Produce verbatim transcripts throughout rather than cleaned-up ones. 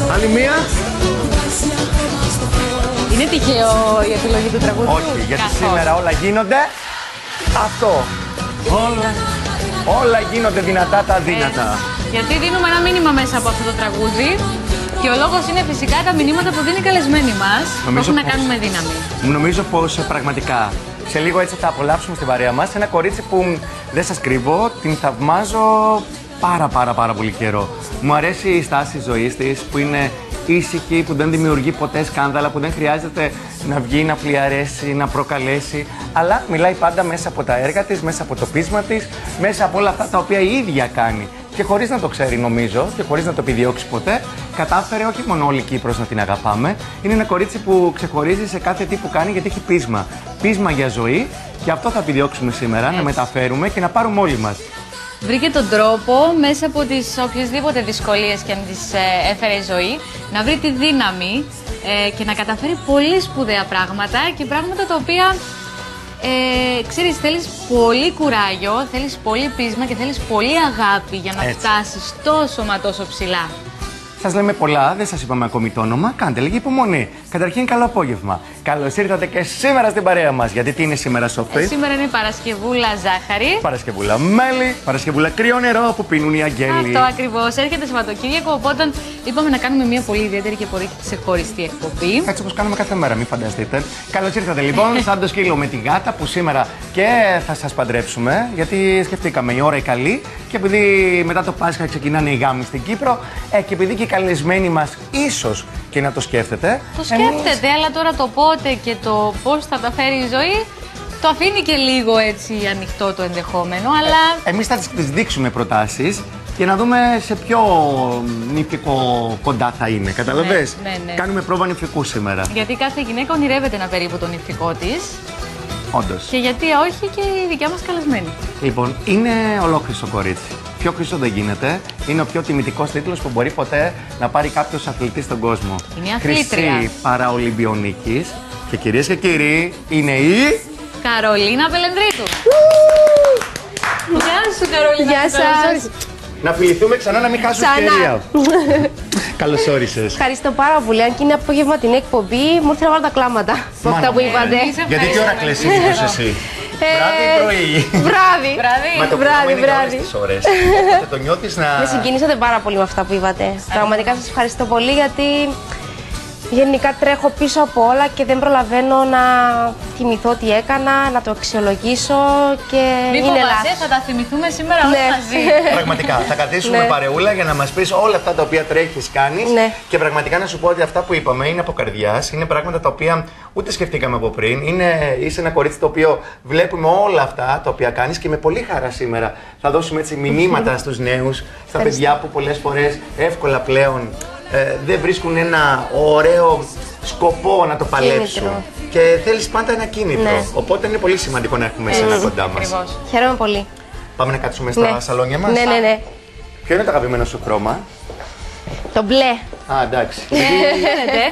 Άλλη μία. Είναι τυχαίο η επιλογή του τραγούδιου? Όχι, γιατί καθώς σήμερα όλα γίνονται αυτό. Όλα, όλα γίνονται δυνατά τα αδύνατα. Ε, γιατί δίνουμε ένα μήνυμα μέσα από αυτό το τραγούδι και ο λόγος είναι φυσικά τα μηνύματα που δίνει οι καλεσμένοι μας που έχουν να κάνουν με δύναμη. Νομίζω πως πραγματικά σε λίγο έτσι θα απολαύσουμε στην παρέα μας ένα κορίτσι που δεν σας κρύβω, την θαυμάζω πάρα πάρα πάρα πολύ καιρό. Μου αρέσει η στάση ζωής της που είναι ήσυχη, που δεν δημιουργεί ποτέ σκάνδαλα, που δεν χρειάζεται να βγει, να φλιαρέσει, να προκαλέσει, αλλά μιλάει πάντα μέσα από τα έργα της, μέσα από το πείσμα της, μέσα από όλα αυτά τα οποία η ίδια κάνει. Και χωρίς να το ξέρει, νομίζω, και χωρίς να το επιδιώξει ποτέ, κατάφερε όχι μόνο όλη η Κύπρος να την αγαπάμε. Είναι ένα κορίτσι που ξεχωρίζει σε κάθε τι που κάνει γιατί έχει πείσμα. Πείσμα για ζωή, και αυτό θα επιδιώξουμε σήμερα, έτσι, να μεταφέρουμε και να πάρουμε όλοι μας. Βρήκε τον τρόπο μέσα από τις οποιασδήποτε δυσκολίες και αν τις ε, έφερε η ζωή να βρει τη δύναμη ε, και να καταφέρει πολύ σπουδαία πράγματα και πράγματα τα οποία ε, ξέρεις, θέλεις πολύ κουράγιο, θέλεις πολύ πείσμα και θέλεις πολύ αγάπη για να έτσι φτάσεις τόσο μα τόσο ψηλά. Σας λέμε πολλά, δεν σας είπαμε ακόμη το όνομα. Κάντε λίγη υπομονή. Καταρχήν, καλό απόγευμα. Καλώς ήρθατε και σήμερα στην παρέα μας. Γιατί τι είναι σήμερα, Σοφή? Ε, σήμερα είναι Παρασκευούλα ζάχαρη. Παρασκευούλα μέλι, Παρασκευούλα κρύο νερό που πίνουν οι αγγέλοι. Αυτό ακριβώς. Έρχεται Σαββατοκύριακο, οπότε είπαμε να κάνουμε μια πολύ ιδιαίτερη και πολύ ξεχωριστή εκπομπή. Έτσι όπως κάνουμε κάθε μέρα, μην φανταστείτε. Καλώς ήρθατε λοιπόν, σαν το σκύλο με τη γάτα που σήμερα και θα σας παντρέψουμε. Γιατί σκεφτήκαμε η ώρα η καλή και επειδή μετά το Πάσχα ξεκινάνε οι γάμοι στην Κύπρο, ε, και επειδή και οι καλεσμένοι μας ίσως και να το σκέφτεται. Το σκέφτεται, εμείς... αλλά τώρα το πότε και το πώς θα τα φέρει η ζωή το αφήνει και λίγο έτσι ανοιχτό το ενδεχόμενο, αλλά... Ε, εμείς θα τις δείξουμε προτάσεις και να δούμε σε ποιο νηφικό κοντά θα είναι. Καταλαβες? Ναι, ναι, ναι. Κάνουμε πρόβα νηφικού σήμερα. Γιατί κάθε γυναίκα ονειρεύεται ένα περίπου τον νηφικό της. Όντως. Και γιατί όχι και η δικιά μας καλεσμένη. Λοιπόν, είναι ολόκληρο κορίτσι. Πιο χρυσό δεν γίνεται. Είναι ο πιο τιμητικός τίτλος που μπορεί ποτέ να πάρει κάποιος αθλητής στον κόσμο. Είναι αθλήτρια. Χρυσή παραολυμπιονίκης. Και κυρίες και κύριοι, είναι η... Καρολίνα Πελενδρίτου. Γεια σου, Καρολίνα. Γεια σας. Να φιληθούμε ξανά, να μην χάσουμε ευκαιρία. Καλώς όρισες. Ευχαριστώ πάρα πολύ. Αν και είναι απόγευματινή εκπομπή, μου ήρθε να βάλω τα κλάματα από αυτά που είπατε. Γιατί τι ώρα κλαις συνήθως εσύ? Βράδυ ή πρωί? Βράδυ. Μα το βράδυ, είναι βράδυ. όλες τις ώρες. Το νιώθεις να... Με συγκινήσατε πάρα πολύ με αυτά που είπατε. Πραγματικά σας ευχαριστώ πολύ γιατί γενικά τρέχω πίσω από όλα και δεν προλαβαίνω να θυμηθώ τι έκανα, να το αξιολογήσω και Μη είναι φοβάσαι, λάθος. θα τα θυμηθούμε σήμερα όλοι Ναι. μαζί. Πραγματικά, θα καθίσουμε Ναι. παρεούλα για να μας πεις όλα αυτά τα οποία τρέχεις, κάνεις. Ναι. Και πραγματικά να σου πω ότι αυτά που είπαμε είναι από καρδιάς, είναι πράγματα τα οποία ούτε σκεφτήκαμε από πριν. Είναι, είσαι ένα κορίτσι το οποίο βλέπουμε όλα αυτά τα οποία κάνεις και με πολύ χαρά σήμερα θα δώσουμε έτσι μηνύματα στους νέους, στα παιδιά που πολλές φορές εύκολα πλέον ε, δεν βρίσκουν ένα ωραίο σκοπό να το παλέψουν. Κίνητρο. Και θέλεις πάντα ένα κίνητρο. Ναι. Οπότε είναι πολύ σημαντικό να έχουμε εσένα Mm. κοντά μας. Ακριβώς. Χαίρομαι πολύ. Πάμε να κάτσουμε στα Ναι. σαλόνια μας. Ναι, ναι, ναι. Ποιο είναι το αγαπημένο σου χρώμα? Το μπλε. Α, εντάξει. Φαίνεται.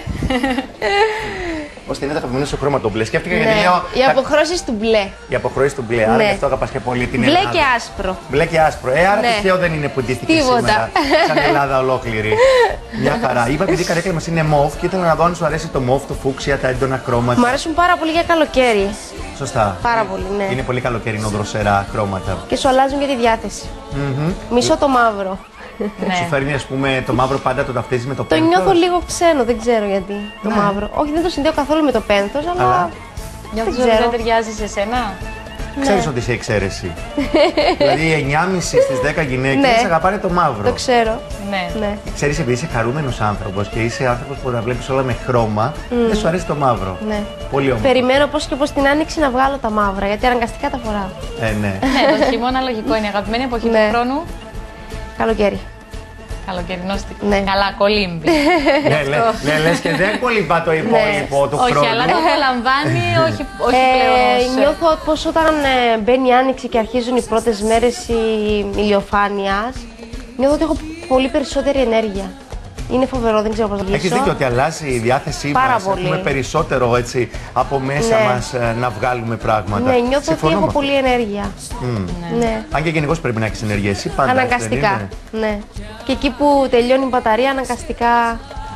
Ώστε είναι το αγαπημένο σου χρώμα το μπλε. Σκέφτηκα γιατί Ναι. λέω. Οι αποχρώσεις του μπλε. Η αποχρώσεις του μπλε. Άρα Ναι. γι' αυτό αγαπάς και πολύ την Μπλε Ελλάδα. και άσπρο. Μπλε και άσπρο. Ε, άρα Ναι. τυχαίο δεν είναι που ντύθηκε Τίποτα. σήμερα. Σαν Ελλάδα ολόκληρη. Μια χαρά. Είπα επειδή η καρέκλα μας είναι μοβ και ήθελα να δω αν σου αρέσει το μοβ, το φούξια, τα έντονα χρώματα. Μου αρέσουν πάρα πολύ για καλοκαίρι. Σωστά. Πάρα πολύ, ναι. Είναι πολύ καλοκαιρινό δροσερά χρώματα. Και σου αλλάζουν για τη διάθεση. Mm-hmm. Μισώ το μαύρο. Ναι. Σου φέρνει, ας πούμε, το μαύρο πάντα το ταυτίζεις με το Το πένθος. νιώθω λίγο ξένο, δεν ξέρω γιατί. Το μαύρο. Όχι, δεν το συνδέω καθόλου με το πένθος, αλλά. Αλλά Νιώθεις Δεν ότι ξέρω. δεν ταιριάζει σε σένα. ξέρεις ότι είσαι εξαίρεση. Δηλαδή, εννιά και μισή στις δέκα γυναίκες Ναι. αγαπάνε το μαύρο. Το ξέρω. Ναι. Ναι. Ξέρεις, επειδή είσαι χαρούμενος άνθρωπος και είσαι άνθρωπος που τα βλέπεις όλα με χρώμα, δεν σου αρέσει το μαύρο. Ναι. Πολύ όμορφο. Περιμένω πώς και πώς την άνοιξη να βγάλω τα μαύρα, γιατί αναγκαστικά τα φοράω. Ε, ναι. Ναι, το χειμώνα λογικό είναι. Αγαπημένη εποχή Ναι. του χρόνου. Καλοκαίρι. Καλοκαιρινό στην. Ναι. Καλά, κολύμπι. ναι, λέ, λέ, λες και δεν κολυμπά το υπόλοιπο του Όχι, χρόνου. αλλά το απολαμβάνει, όχι, όχι Ε, πλέον. νιώθω πως όταν ε, μπαίνει η άνοιξη και αρχίζουν οι πρώτες μέρες η ηλιοφάνειας, νιώθω ότι έχω πολύ περισσότερη ενέργεια. Είναι φοβερό, δεν ξέρω πώς να το Έχεις δίκιο ότι αλλάζει η διάθεσή Πάρα μας. πολύ. Έχουμε περισσότερο έτσι, από μέσα Ναι. μας ε, να βγάλουμε πράγματα. Ναι, νιώθω Συμφωνώ ότι έχω με πολύ ενέργεια. Mm. Ναι. Αν και γενικώς πρέπει να έχεις ενέργεια, εσύ πάντα. δεν Αναγκαστικά. είναι? Ναι. Και εκεί που τελειώνει η μπαταρία, αναγκαστικά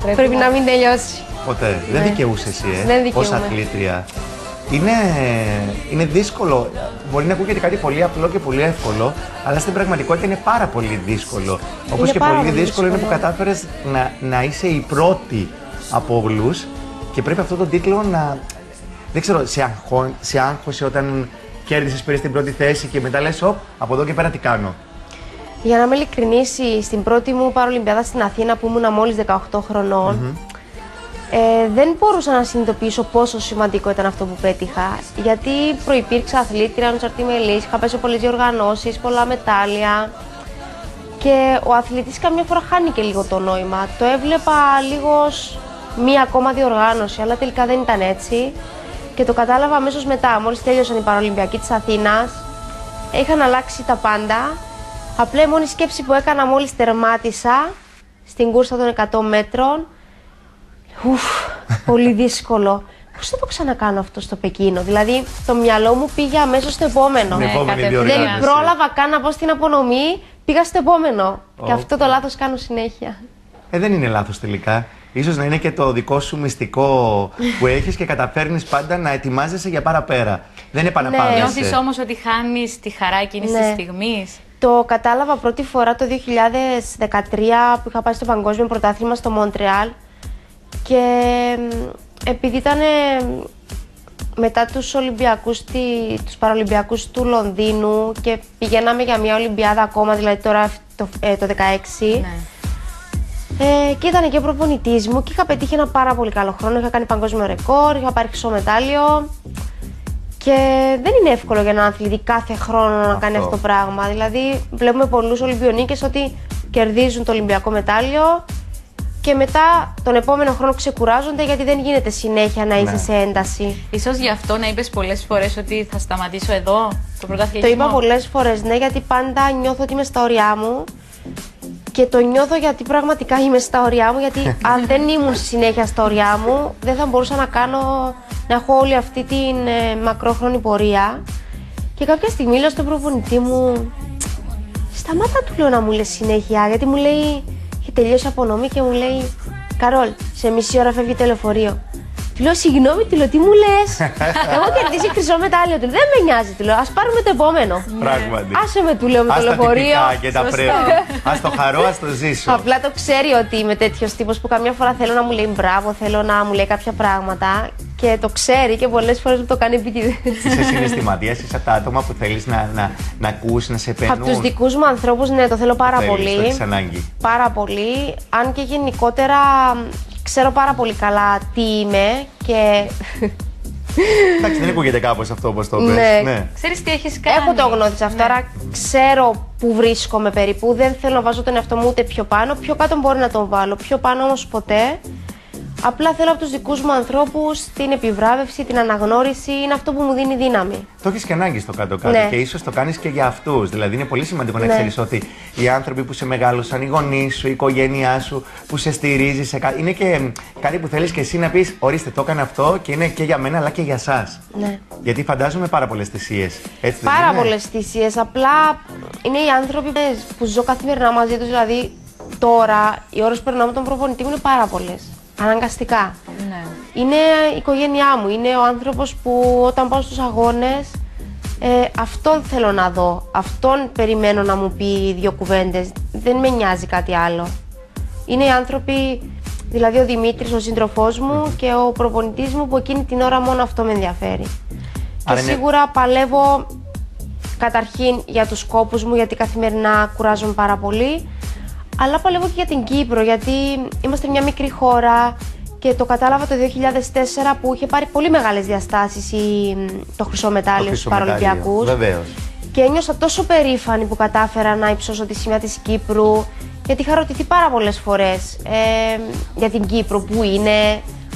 Πρέπει, Πρέπει να μην τελειώσει. Ποτέ. Δεν Ναι. δικαιούσε εσύ, ε, Δεν ως δικαιούμαι. αθλήτρια. Είναι, είναι δύσκολο. Μπορεί να ακούγεται κάτι πολύ απλό και πολύ εύκολο, αλλά στην πραγματικότητα είναι πάρα πολύ δύσκολο. Όπως Είναι και πάρα πολύ πολύ δύσκολο είναι που δύσκολο. κατάφερες να, να είσαι η πρώτη από όλους και πρέπει αυτό τον τίτλο να. Δεν ξέρω, σε, αγχώ, σε άγχωσε όταν κέρδισες, πήρες την πρώτη θέση και μετά λες, «Οπ, από εδώ και πέρα τι κάνω». Για να είμαι ειλικρινής, στην πρώτη μου Παρολυμπιάδα στην Αθήνα που ήμουνα μόλις δεκαοκτώ χρονών, Mm-hmm. ε, δεν μπορούσα να συνειδητοποιήσω πόσο σημαντικό ήταν αυτό που πέτυχα. Γιατί προϋπήρξα αθλήτρια, ανεξαρτήμελης, είχα πέσει σε πολλές διοργανώσεις, πολλά μετάλλια. Και ο αθλητής καμιά φορά χάνει και λίγο το νόημα. Το έβλεπα λίγο ως μία ακόμα διοργάνωση, αλλά τελικά δεν ήταν έτσι. Και το κατάλαβα αμέσως μετά, μόλις τέλειωσαν οι Παρολυμπιακοί της Αθήνας, είχαν αλλάξει τα πάντα. Απλά η μόνη σκέψη που έκανα μόλις τερμάτισα στην κούρσα των εκατό μέτρων, ουφ, πολύ δύσκολο. Πώς θα το ξανακάνω αυτό στο Πεκίνο? Δηλαδή, το μυαλό μου πήγε αμέσως στο επόμενο. Την επόμενη κατευθείαν. διοργάνωση. Δεν πρόλαβα καν να πω στην απονομή, πήγα στο επόμενο. Ω. Και αυτό το λάθος κάνω συνέχεια. Ε, δεν είναι λάθος τελικά. Ίσως να είναι και το δικό σου μυστικό που έχεις και καταφέρνεις πάντα να ετοιμάζεσαι για παραπέρα. Δεν επαναπάβεσαι. Νιώθεις όμως ότι χάνεις τη χαρά εκείνης Ναι. της στιγμής. Το κατάλαβα πρώτη φορά το δύο χιλιάδες δεκατρία που είχα πάει στο Παγκόσμιο Πρωτάθλημα στο Μοντρεάλ και μ, επειδή ήταν μετά τους Ολυμπιακούς, τη- τους Παραολυμπιακούς του Λονδίνου και πηγαίναμε για μια Ολυμπιάδα ακόμα, δηλαδή τώρα το, ε, το δεκαέξι. Ναι. Ε, και ήταν και ο προπονητής μου και είχα πετύχει ένα πάρα πολύ καλό χρόνο. Είχα κάνει παγκόσμιο ρεκόρ, είχα πάρει χρυσό μετάλλιο. Και δεν είναι εύκολο για έναν αθλητή κάθε χρόνο να Αυτό. κάνει αυτό το πράγμα. Δηλαδή, βλέπουμε πολλούς Ολυμπιονίκες ότι κερδίζουν το Ολυμπιακό μετάλλιο και μετά τον επόμενο χρόνο ξεκουράζονται γιατί δεν γίνεται συνέχεια να είσαι Ναι. σε ένταση. Ίσως γι' αυτό να είπες πολλές φορές ότι θα σταματήσω εδώ, το πρωταθλητισμό. Το είπα πολλές φορές, ναι, γιατί πάντα νιώθω ότι είμαι στα ωριά μου. Και το νιώθω γιατί πραγματικά είμαι στα ωριά μου, γιατί αν δεν ήμουν συνέχεια στα ωριά μου, δεν θα μπορούσα να κάνω, να έχω όλη αυτή την ε, μακρόχρονη πορεία. Και κάποια στιγμή λέω στον προπονητή μου, σταμάτα, του λέω, να μου λες συνέχεια, γιατί μου λέει, έχει τελειώσει απονομή και μου λέει, Καρόλ, σε μισή ώρα φεύγει το λεωφορείο. Του λέω, συγγνώμη, του λέω, τι μου λες? Εγώ κερδίσει χρυσό μετάλλιο. Του λέω, δεν με νοιάζει, του λέω, ας πάρουμε το επόμενο. Πράγματι. Άσε με, του λέω, με Ας το τα λεωφορείο. τυπικά και τα Σωστό. πρέπει. Ας το χαρώ, ας το ζήσω. Απλά το ξέρει ότι είμαι τέτοιο τύπο που καμιά φορά θέλω να μου λέει μπράβο, θέλω να μου λέει κάποια πράγματα και το ξέρει και πολλές φορές μου το κάνει επίτηδες. Είσαι συναισθηματίας, είσαι από τα άτομα που θέλεις να, να, να ακούσεις, να σε επενούν. Από τους δικούς μου ανθρώπους, ναι, το θέλω πάρα Θέλεις, πολύ. το έχεις ανάγκη. Πάρα πολύ. Αν και γενικότερα ξέρω πάρα πολύ καλά τι είμαι και. Εντάξει, δεν ακούγεται κάπως αυτό όπως το πες. Ναι. Ναι. Ξέρεις τι έχεις κάνει. Έχω το γνώθι σε αυτό, άρα ξέρω που βρίσκομαι περίπου. Δεν θέλω να βάζω τον εαυτό μου ούτε πιο πάνω. Πιο κάτω μπορεί να τον βάλω, πιο πάνω όμως ποτέ. Απλά θέλω από τους δικούς μου ανθρώπους την επιβράβευση, την αναγνώριση. Είναι αυτό που μου δίνει δύναμη. Το έχεις και ανάγκη στο κάτω-κάτω Ναι. και ίσως το κάνεις και για αυτούς. Δηλαδή είναι πολύ σημαντικό να Ναι. ξέρεις ότι οι άνθρωποι που σε μεγάλωσαν, οι γονείς σου, η οικογένειά σου, που σε στηρίζει σε κάτι. Είναι και κάτι που θέλεις και εσύ να πεις: ορίστε, το έκανα αυτό και είναι και για μένα αλλά και για εσάς. Ναι. Γιατί φαντάζομαι πάρα πολλές θυσίες. Έτσι δεν Πάρα είναι? πολλές θυσίες. Απλά είναι οι άνθρωποι που ζω καθημερινά μαζί τους. Δηλαδή τώρα οι ώρες που περνάω με τον προπονητή μου είναι πάρα πολλές. Αναγκαστικά. Ναι. Είναι η οικογένειά μου. Είναι ο άνθρωπος που όταν πάω στους αγώνες ε, αυτόν θέλω να δω. Αυτόν περιμένω να μου πει δύο κουβέντες. Δεν με νοιάζει κάτι άλλο. Είναι οι άνθρωποι, δηλαδή ο Δημήτρης, ο σύντροφός μου και ο προπονητής μου που εκείνη την ώρα μόνο αυτό με ενδιαφέρει. Άρα Και είναι- σίγουρα παλεύω καταρχήν για τους σκόπους μου, γιατί καθημερινά κουράζομαι πάρα πολύ, αλλά παλεύω και για την Κύπρο, γιατί είμαστε μια μικρή χώρα και το κατάλαβα το δύο χιλιάδες τέσσερα που είχε πάρει πολύ μεγάλες διαστάσεις η, το χρυσό μετάλλιο στους Παρολυμπιακούς. Βεβαίως. Και ένιωσα τόσο περήφανη που κατάφερα να υψώσω τη σημαία της Κύπρου, γιατί είχα ρωτηθεί πάρα πολλές φορές ε, για την Κύπρο, που είναι.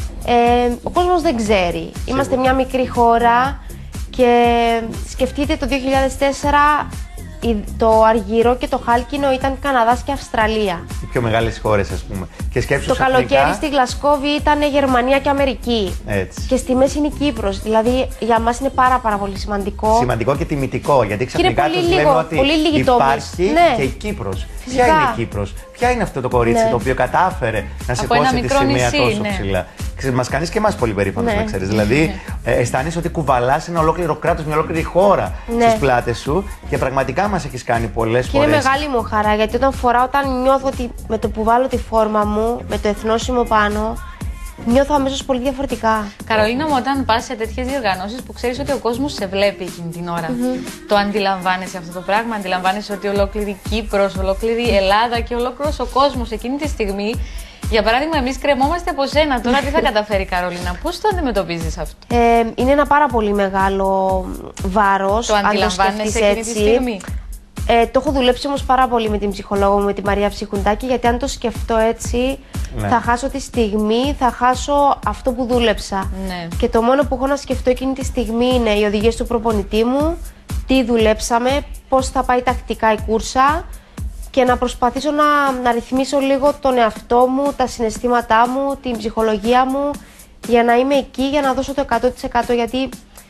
Ε, ο κόσμος δεν ξέρει. Είμαστε μια μικρή χώρα και σκεφτείτε το δύο χιλιάδες τέσσερα η- το Αργύρο και το Χάλκινο ήταν Καναδάς και Αυστραλία. Οι πιο μεγάλες χώρες, ας πούμε. Και σκέψου Το ξαφνικά- καλοκαίρι στη Γλασκόβη ήταν Γερμανία και Αμερική. Έτσι. Και στη μέση είναι η Κύπρος. Δηλαδή για μας είναι πάρα πάρα πολύ σημαντικό. Σημαντικό και τιμητικό, γιατί Και είναι ξαφνικά πολύ τους λίγο, λέμε ότι πολύ λίγοι τομείς. υπάρχει Ναι. και η Κύπρος. Ποια είναι η Κύπρος, ποια είναι αυτό το κορίτσι, ναι, το οποίο κατάφερε να σηκώσει τη σημαία τόσο, ναι, ψηλά. Μας κάνεις και εμάς πολύ περήφανος, ναι, να ξέρεις. Δηλαδή, ε, αισθάνεσαι ότι κουβαλάς ένα ολόκληρο κράτος, μια ολόκληρη χώρα, ναι, στις πλάτες σου και πραγματικά μας έχεις κάνει πολλές και φορές. Είναι μεγάλη μου χαρά, γιατί όταν φοράω, όταν νιώθω ότι με το που βάλω τη φόρμα μου, με το εθνόσημο πάνω, νιώθω αμέσως πολύ διαφορετικά. Καρολίνα μου, όταν πας σε τέτοιες διοργανώσεις που ξέρεις ότι ο κόσμος σε βλέπει εκείνη την ώρα, mm-hmm, το αντιλαμβάνεσαι αυτό το πράγμα, αντιλαμβάνεσαι ότι ολόκληρη Κύπρος, ολόκληρη Ελλάδα και ολόκληρος ο κόσμος εκείνη τη στιγμή. Για παράδειγμα, εμείς κρεμόμαστε από σένα. Τώρα τι θα καταφέρει η Καρολίνα, πώς το αντιμετωπίζεις αυτό? Ε, είναι ένα πάρα πολύ μεγάλο βάρος. Το αντιλαμβάνεσαι εκείνη τη στιγμή? Ε, το έχω δουλέψει όμως πάρα πολύ με την ψυχολόγο μου, με τη Μαρία Ψυχουντάκη, γιατί αν το σκεφτώ έτσι, ναι, θα χάσω τη στιγμή, θα χάσω αυτό που δούλεψα. Ναι. Και το μόνο που έχω να σκεφτώ εκείνη τη στιγμή είναι οι οδηγίες του προπονητή μου, τι δουλέψαμε, πώς θα πάει τακτικά η κούρσα και να προσπαθήσω να, να ρυθμίσω λίγο τον εαυτό μου, τα συναισθήματά μου, την ψυχολογία μου, για να είμαι εκεί, για να δώσω το εκατό τοις εκατό, γιατί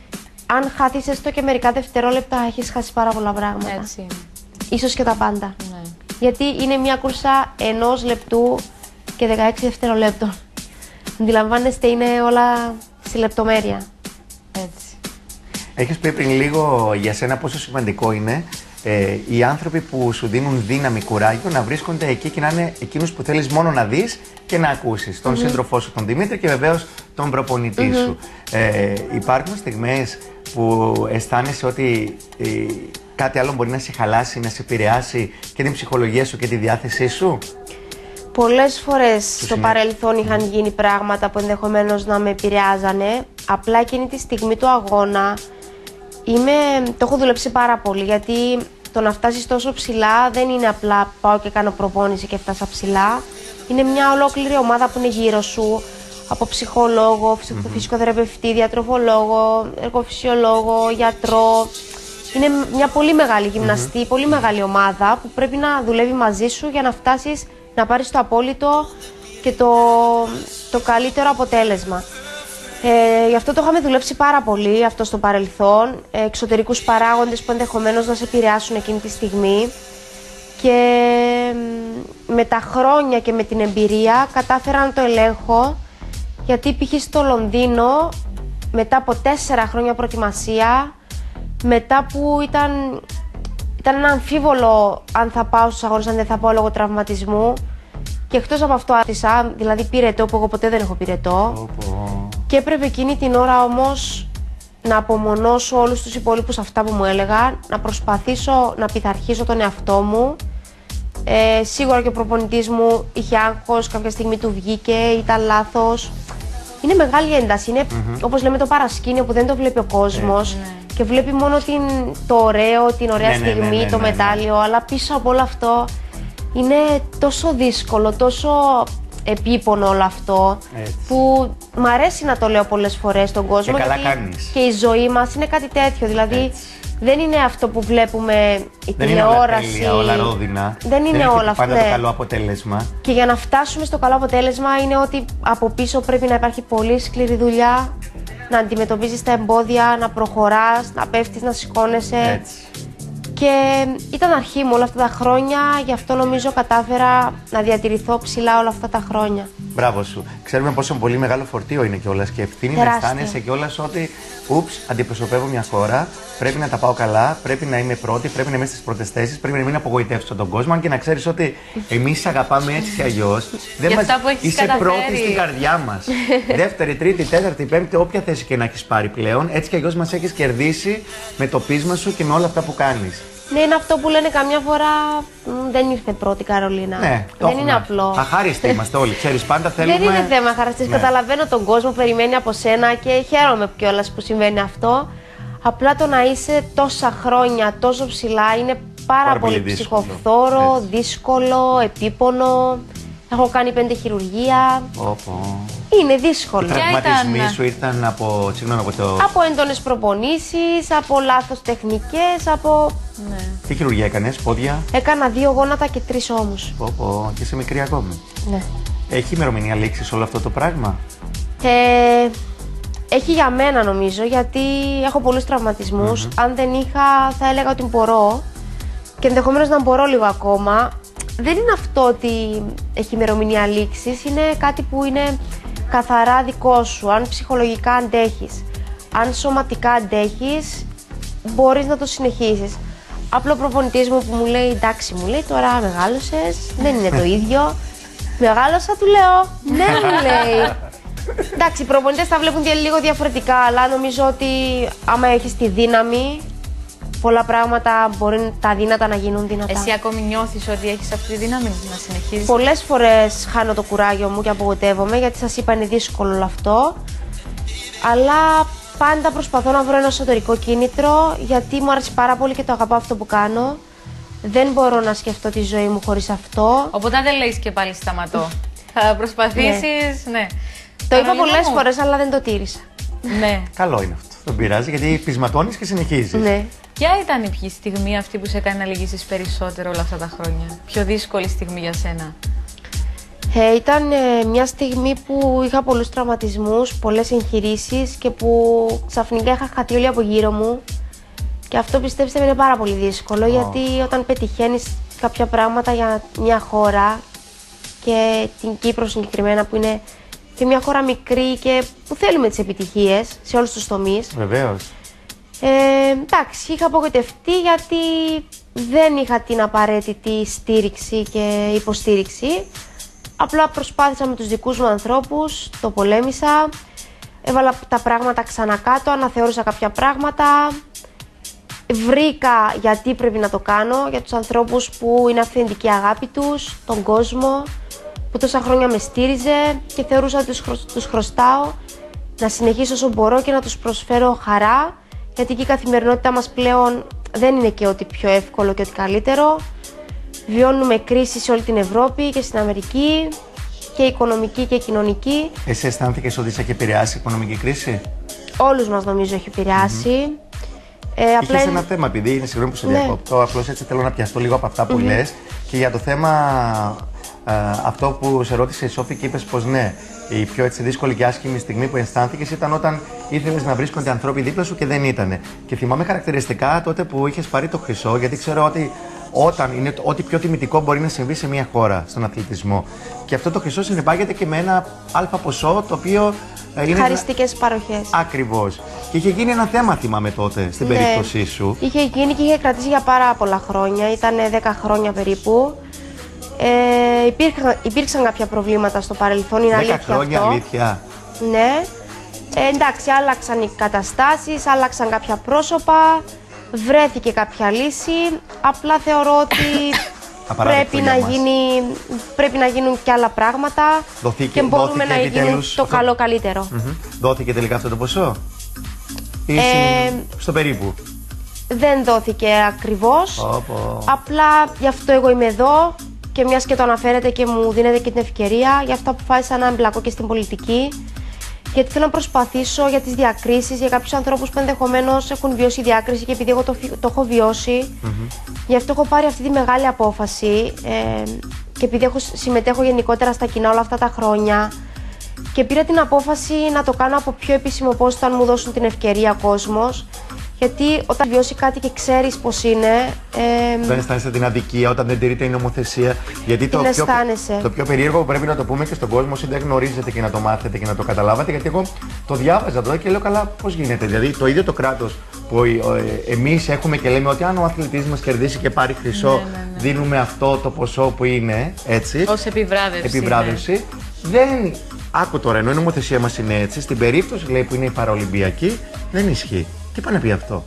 αν χάθεις έστω και μερικά δευτερόλεπτα, έχεις χάσει πάρα πολλά πράγματα. Έτσι. Ίσως και τα πάντα. Ναι. Γιατί είναι μια κούρσα ενός λεπτού και δεκαέξι δευτερολέπτων. Αντιλαμβάνεστε, είναι όλα στη λεπτομέρεια. Έτσι. Έχεις πει πριν λίγο για σένα πόσο σημαντικό είναι ε, οι άνθρωποι που σου δίνουν δύναμη, κουράγιο, να βρίσκονται εκεί και να είναι εκείνους που θέλεις μόνο να δεις και να ακούσεις. Τον mm-hmm. σύντροφό σου, τον Δημήτρη, και βεβαίως τον προπονητή mm-hmm. σου. Ε, υπάρχουν στιγμές που αισθάνεσαι ότι ε, κάτι άλλο μπορεί να σε χαλάσει, να σε επηρεάσει και την ψυχολογία σου και τη διάθεσή σου? Πολλές φορές στο είναι... παρελθόν είχαν γίνει πράγματα που ενδεχομένως να με επηρεάζανε. Απλά εκείνη τη στιγμή του αγώνα είμαι... το έχω δουλέψει πάρα πολύ, γιατί το να φτάσεις τόσο ψηλά δεν είναι απλά πάω και κάνω προπόνηση και φτάσα ψηλά. Είναι μια ολόκληρη ομάδα που είναι γύρω σου, από ψυχολόγο, mm-hmm. φυσικοθεραπευτή, διατροφολόγο, εργοφυσιολόγο, γιατρό. Είναι μια πολύ μεγάλη γυμναστή, mm-hmm. πολύ μεγάλη ομάδα που πρέπει να δουλεύει μαζί σου για να φτάσεις να πάρεις το απόλυτο και το, το καλύτερο αποτέλεσμα. Ε, γι' αυτό το είχαμε δουλέψει πάρα πολύ αυτό στο παρελθόν, εξωτερικούς παράγοντες που ενδεχομένως να σε επηρεάσουν εκείνη τη στιγμή, και με τα χρόνια και με την εμπειρία κατάφερα να το ελέγχω, γιατί π.χ. στο Λονδίνο μετά από τέσσερα χρόνια προετοιμασία, μετά που ήταν, ήταν ένα αμφίβολο αν θα πάω στους αγώνες, αν δεν θα πάω λόγω τραυματισμού, και εκτός από αυτό άρχισα, δηλαδή πυρετό που εγώ ποτέ δεν έχω πυρετό, και έπρεπε εκείνη την ώρα όμως να απομονώσω όλους τους υπόλοιπους αυτά που μου έλεγαν, να προσπαθήσω να πειθαρχήσω τον εαυτό μου. Ε, σίγουρα και ο προπονητής μου είχε άγχος, κάποια στιγμή του βγήκε, ήταν λάθος. Είναι μεγάλη ένταση, είναι mm-hmm. όπως λέμε το παρασκήνιο που δεν το βλέπει ο κόσμος, mm-hmm. και βλέπει μόνο την, το ωραίο, την ωραία ναι, στιγμή, ναι, ναι, ναι, το ναι, μετάλλιο, ναι. αλλά πίσω από όλο αυτό είναι τόσο δύσκολο, τόσο επίπονο όλο αυτό, έτσι. Που μ' αρέσει να το λέω πολλές φορές στον κόσμο, και, καλά γιατί κάνεις. Και η ζωή μας είναι κάτι τέτοιο, δηλαδή έτσι. Δεν είναι αυτό που βλέπουμε η δεν τηλεόραση. Δεν είναι όλα τέλεια, όλα ρόδινα. Δεν είναι δεν όλα αυτά. Πάντα το καλό αποτέλεσμα. Και για να φτάσουμε στο καλό αποτέλεσμα είναι ότι από πίσω πρέπει να υπάρχει πολύ σκληρή δουλειά, να αντιμετωπίζεις τα εμπόδια, να προχωράς, να πέφτεις, να σηκώνεσαι. Έτσι. Και ήταν αρχή μου όλα αυτά τα χρόνια, γι' αυτό νομίζω κατάφερα να διατηρηθώ ψηλά όλα αυτά τα χρόνια. Μπράβο σου. Ξέρουμε πόσο πολύ μεγάλο φορτίο είναι κιόλας και ευθύνη να αισθάνεσαι κιόλας ότι ούψ, αντιπροσωπεύω μια χώρα, πρέπει να τα πάω καλά, πρέπει να είμαι πρώτη, πρέπει να είμαι στις πρώτες θέσεις, πρέπει να μην απογοητεύσω τον κόσμο. Αν και να ξέρεις ότι εμείς αγαπάμε έτσι ή αλλιώς. Δεν μας... Είσαι καταφέρει. Πρώτη στην καρδιά μας. Δεύτερη, τρίτη, τέταρτη, πέμπτη, όποια θέση και να έχεις πάρει πλέον, έτσι κι αλλιώς μας έχεις κερδίσει με το πείσμα σου και με όλα αυτά που κάνεις. Ναι, είναι αυτό που λένε καμιά φορά, δεν ήρθε πρώτη Καρολίνα. Ναι, δεν έχουμε. Είναι απλό. Αχάριστοι είμαστε όλοι, ξέρεις, πάντα θέλουμε... Δεν είναι θέμα χαρακτής, ναι. Καταλαβαίνω τον κόσμο, περιμένει από σένα και χαίρομαι κιόλας που συμβαίνει αυτό. Απλά το να είσαι τόσα χρόνια τόσο ψηλά είναι πάρα, πάρα πολύ, πολύ ψυχοφθόρο, έτσι. Δύσκολο, επίπονο. Έχω κάνει πέντε χειρουργία. Όπο. Είναι δύσκολο. Οι τραυματισμοί ήταν... σου ήρθαν από, συγγνώμη, από το... Από έντονες προπονήσεις, από λάθος τεχνικές, από... Ναι. Τι χειρουργία έκανες, πόδια? Έκανα δύο γόνατα και τρεις ώμους. Όπο, και είσαι μικρή ακόμη. Ναι. Έχει ημερομηνία λήξης όλο αυτό το πράγμα? Ε, έχει για μένα νομίζω, γιατί έχω πολλούς τραυματισμούς. Mm-hmm. Αν δεν είχα, θα έλεγα ότι μπορώ. Και ενδεχομένως να μπορώ λίγο ακόμα. δεν είναι αυτό ότι έχει ημερομηνία λήξης, είναι κάτι που είναι καθαρά δικό σου, αν ψυχολογικά αντέχεις. Αν σωματικά αντέχεις, μπορείς να το συνεχίσεις. Απλό προπονητής μου που μου λέει, εντάξει, μου λέει, τώρα μεγάλωσες, δεν είναι το ίδιο. Μεγάλωσα, του λέω, ναι, μου λέει. Εντάξει, οι προπονητές τα βλέπουν λίγο διαφορετικά, αλλά νομίζω ότι άμα έχεις τη δύναμη, πολλά πράγματα μπορεί τα δύνατα να γίνουν δυνατά. Εσύ ακόμη νιώθεις ότι έχεις αυτή τη δύναμη να συνεχίζεις? Πολλές φορές χάνω το κουράγιο μου και απογοητεύομαι, γιατί σας είπα είναι δύσκολο όλο αυτό. Αλλά πάντα προσπαθώ να βρω ένα εσωτερικό κίνητρο, γιατί μου αρέσει πάρα πολύ και το αγαπάω αυτό που κάνω. Δεν μπορώ να σκεφτώ τη ζωή μου χωρίς αυτό. Οπότε δεν λες και πάλι σταματώ. Θα προσπαθήσεις, ναι. ναι. Το είπα πολλές φορές, αλλά δεν το τήρησα. Ναι. Καλό είναι αυτό. Δεν πειράζει, γιατί πεισματώνεις και συνεχίζεις. Ναι. Ποια ήταν η στιγμή αυτή που σε έκανε να λυγίσεις περισσότερο όλα αυτά τα χρόνια? Πιο δύσκολη στιγμή για σένα? Ε, ήταν ε, μια στιγμή που είχα πολλούς τραυματισμούς, πολλές εγχειρήσεις και που ξαφνικά είχα χαθεί όλοι από γύρω μου. Και αυτό, πιστέψτε με, είναι πάρα πολύ δύσκολο, oh. γιατί όταν πετυχαίνεις κάποια πράγματα για μια χώρα, και την Κύπρο συγκεκριμένα, που είναι και μια χώρα μικρή και που θέλουμε τις επιτυχίες σε όλους τους τομείς. Βεβαίως. Ε, εντάξει, είχα απογοητευτεί γιατί δεν είχα την απαραίτητη στήριξη και υποστήριξη. Απλά προσπάθησα με τους δικούς μου ανθρώπους, το πολέμησα, έβαλα τα πράγματα ξανακάτω, αναθεώρησα κάποια πράγματα. Βρήκα γιατί πρέπει να το κάνω, για τους ανθρώπους που είναι αυθεντική αγάπη τους, τον κόσμο που τόσα χρόνια με στήριζε και θεωρούσα ότι τους, χρω... τους χρωστάω να συνεχίσω όσο μπορώ και να τους προσφέρω χαρά, γιατί και η καθημερινότητά μας πλέον δεν είναι και ό,τι πιο εύκολο και ό,τι καλύτερο. Βιώνουμε κρίση σε όλη την Ευρώπη και στην Αμερική, και οικονομική και κοινωνική. Εσύ αισθάνθηκες ότι σε έχει επηρεάσει η οικονομική κρίση? Όλους μας νομίζω έχει επηρεάσει. Mm-hmm. Ε, απλά... Είχες ένα θέμα, επειδή είναι, συγγνώμη που σε διακόπτω, ναι. απλώς έτσι θέλω να πιαστώ λίγο από αυτά που mm-hmm. λες, και για το θέμα ε, αυτό που σε ρώτησε η Σόφη και είπες πως ναι, η πιο έτσι δύσκολη και άσχημη στιγμή που αισθάνθηκες ήταν όταν ήθελες να βρίσκονται ανθρώποι δίπλα σου και δεν ήτανε. Και θυμάμαι χαρακτηριστικά τότε που είχες πάρει το χρυσό, γιατί ξέρω ότι όταν είναι ό,τι πιο τιμητικό μπορεί να συμβεί σε μια χώρα, στον αθλητισμό. Και αυτό το χρυσό συνεπάγεται και με ένα αλφα ποσό, το οποίο είναι. Χαριστικές παροχές. Ακριβώς. Και είχε γίνει ένα θέμα, θυμάμαι τότε, στην ναι. περίπτωσή σου. Είχε γίνει και είχε κρατήσει για πάρα πολλά χρόνια. Ήταν δέκα χρόνια περίπου. Ε, υπήρχαν, υπήρξαν κάποια προβλήματα στο παρελθόν, είναι αλήθεια αυτό. δέκα χρόνια, αλήθεια. Ναι. Ε, εντάξει, άλλαξαν οι καταστάσεις, άλλαξαν κάποια πρόσωπα. Βρέθηκε κάποια λύση, απλά θεωρώ ότι πρέπει να, γίνει, πρέπει να γίνουν και άλλα πράγματα. Δοθήκε, και μπορούμε να γίνουν το καλό καλύτερο. Mm-hmm. Δόθηκε τελικά αυτό το ποσό ή ε, στο περίπου? Δεν δόθηκε ακριβώς, oh, oh. απλά γι' αυτό εγώ είμαι εδώ και μιας και το αναφέρετε και μου δίνετε και την ευκαιρία, γι' αυτό αποφάσισα να εμπλακώ και στην πολιτική. Γιατί θέλω να προσπαθήσω για τις διακρίσεις, για κάποιους ανθρώπους που ενδεχομένως έχουν βιώσει διάκριση και επειδή εγώ το, το έχω βιώσει. Mm-hmm. Γι' αυτό έχω πάρει αυτή τη μεγάλη απόφαση ε, και επειδή έχω, συμμετέχω γενικότερα στα κοινά όλα αυτά τα χρόνια και πήρα την απόφαση να το κάνω από πιο επίσημο πόστο αν μου δώσουν την ευκαιρία κόσμος. Γιατί όταν βιώσει κάτι και ξέρεις πώς είναι. Ε, δεν αισθάνεσαι την αδικία όταν δεν τηρείται η νομοθεσία. Γιατί το πιο, το πιο περίεργο που πρέπει να το πούμε και στον κόσμο, όσοι δεν γνωρίζετε και να το μάθετε και να το καταλάβατε, γιατί εγώ το διάβαζα τώρα και λέω καλά, πώς γίνεται. Δηλαδή το ίδιο το κράτος που ε, εμείς έχουμε και λέμε ότι αν ο αθλητής μας κερδίσει και πάρει χρυσό, ναι, ναι, ναι. δίνουμε αυτό το ποσό που είναι έτσι. Ως επιβράβευση. επιβράβευση. Ναι. Δεν. Άκου τώρα, ενώ η νομοθεσία μας είναι έτσι, στην περίπτωση λέει, που είναι η Παραολυμπιακή, δεν ισχύει. Τι πάει να πει αυτό?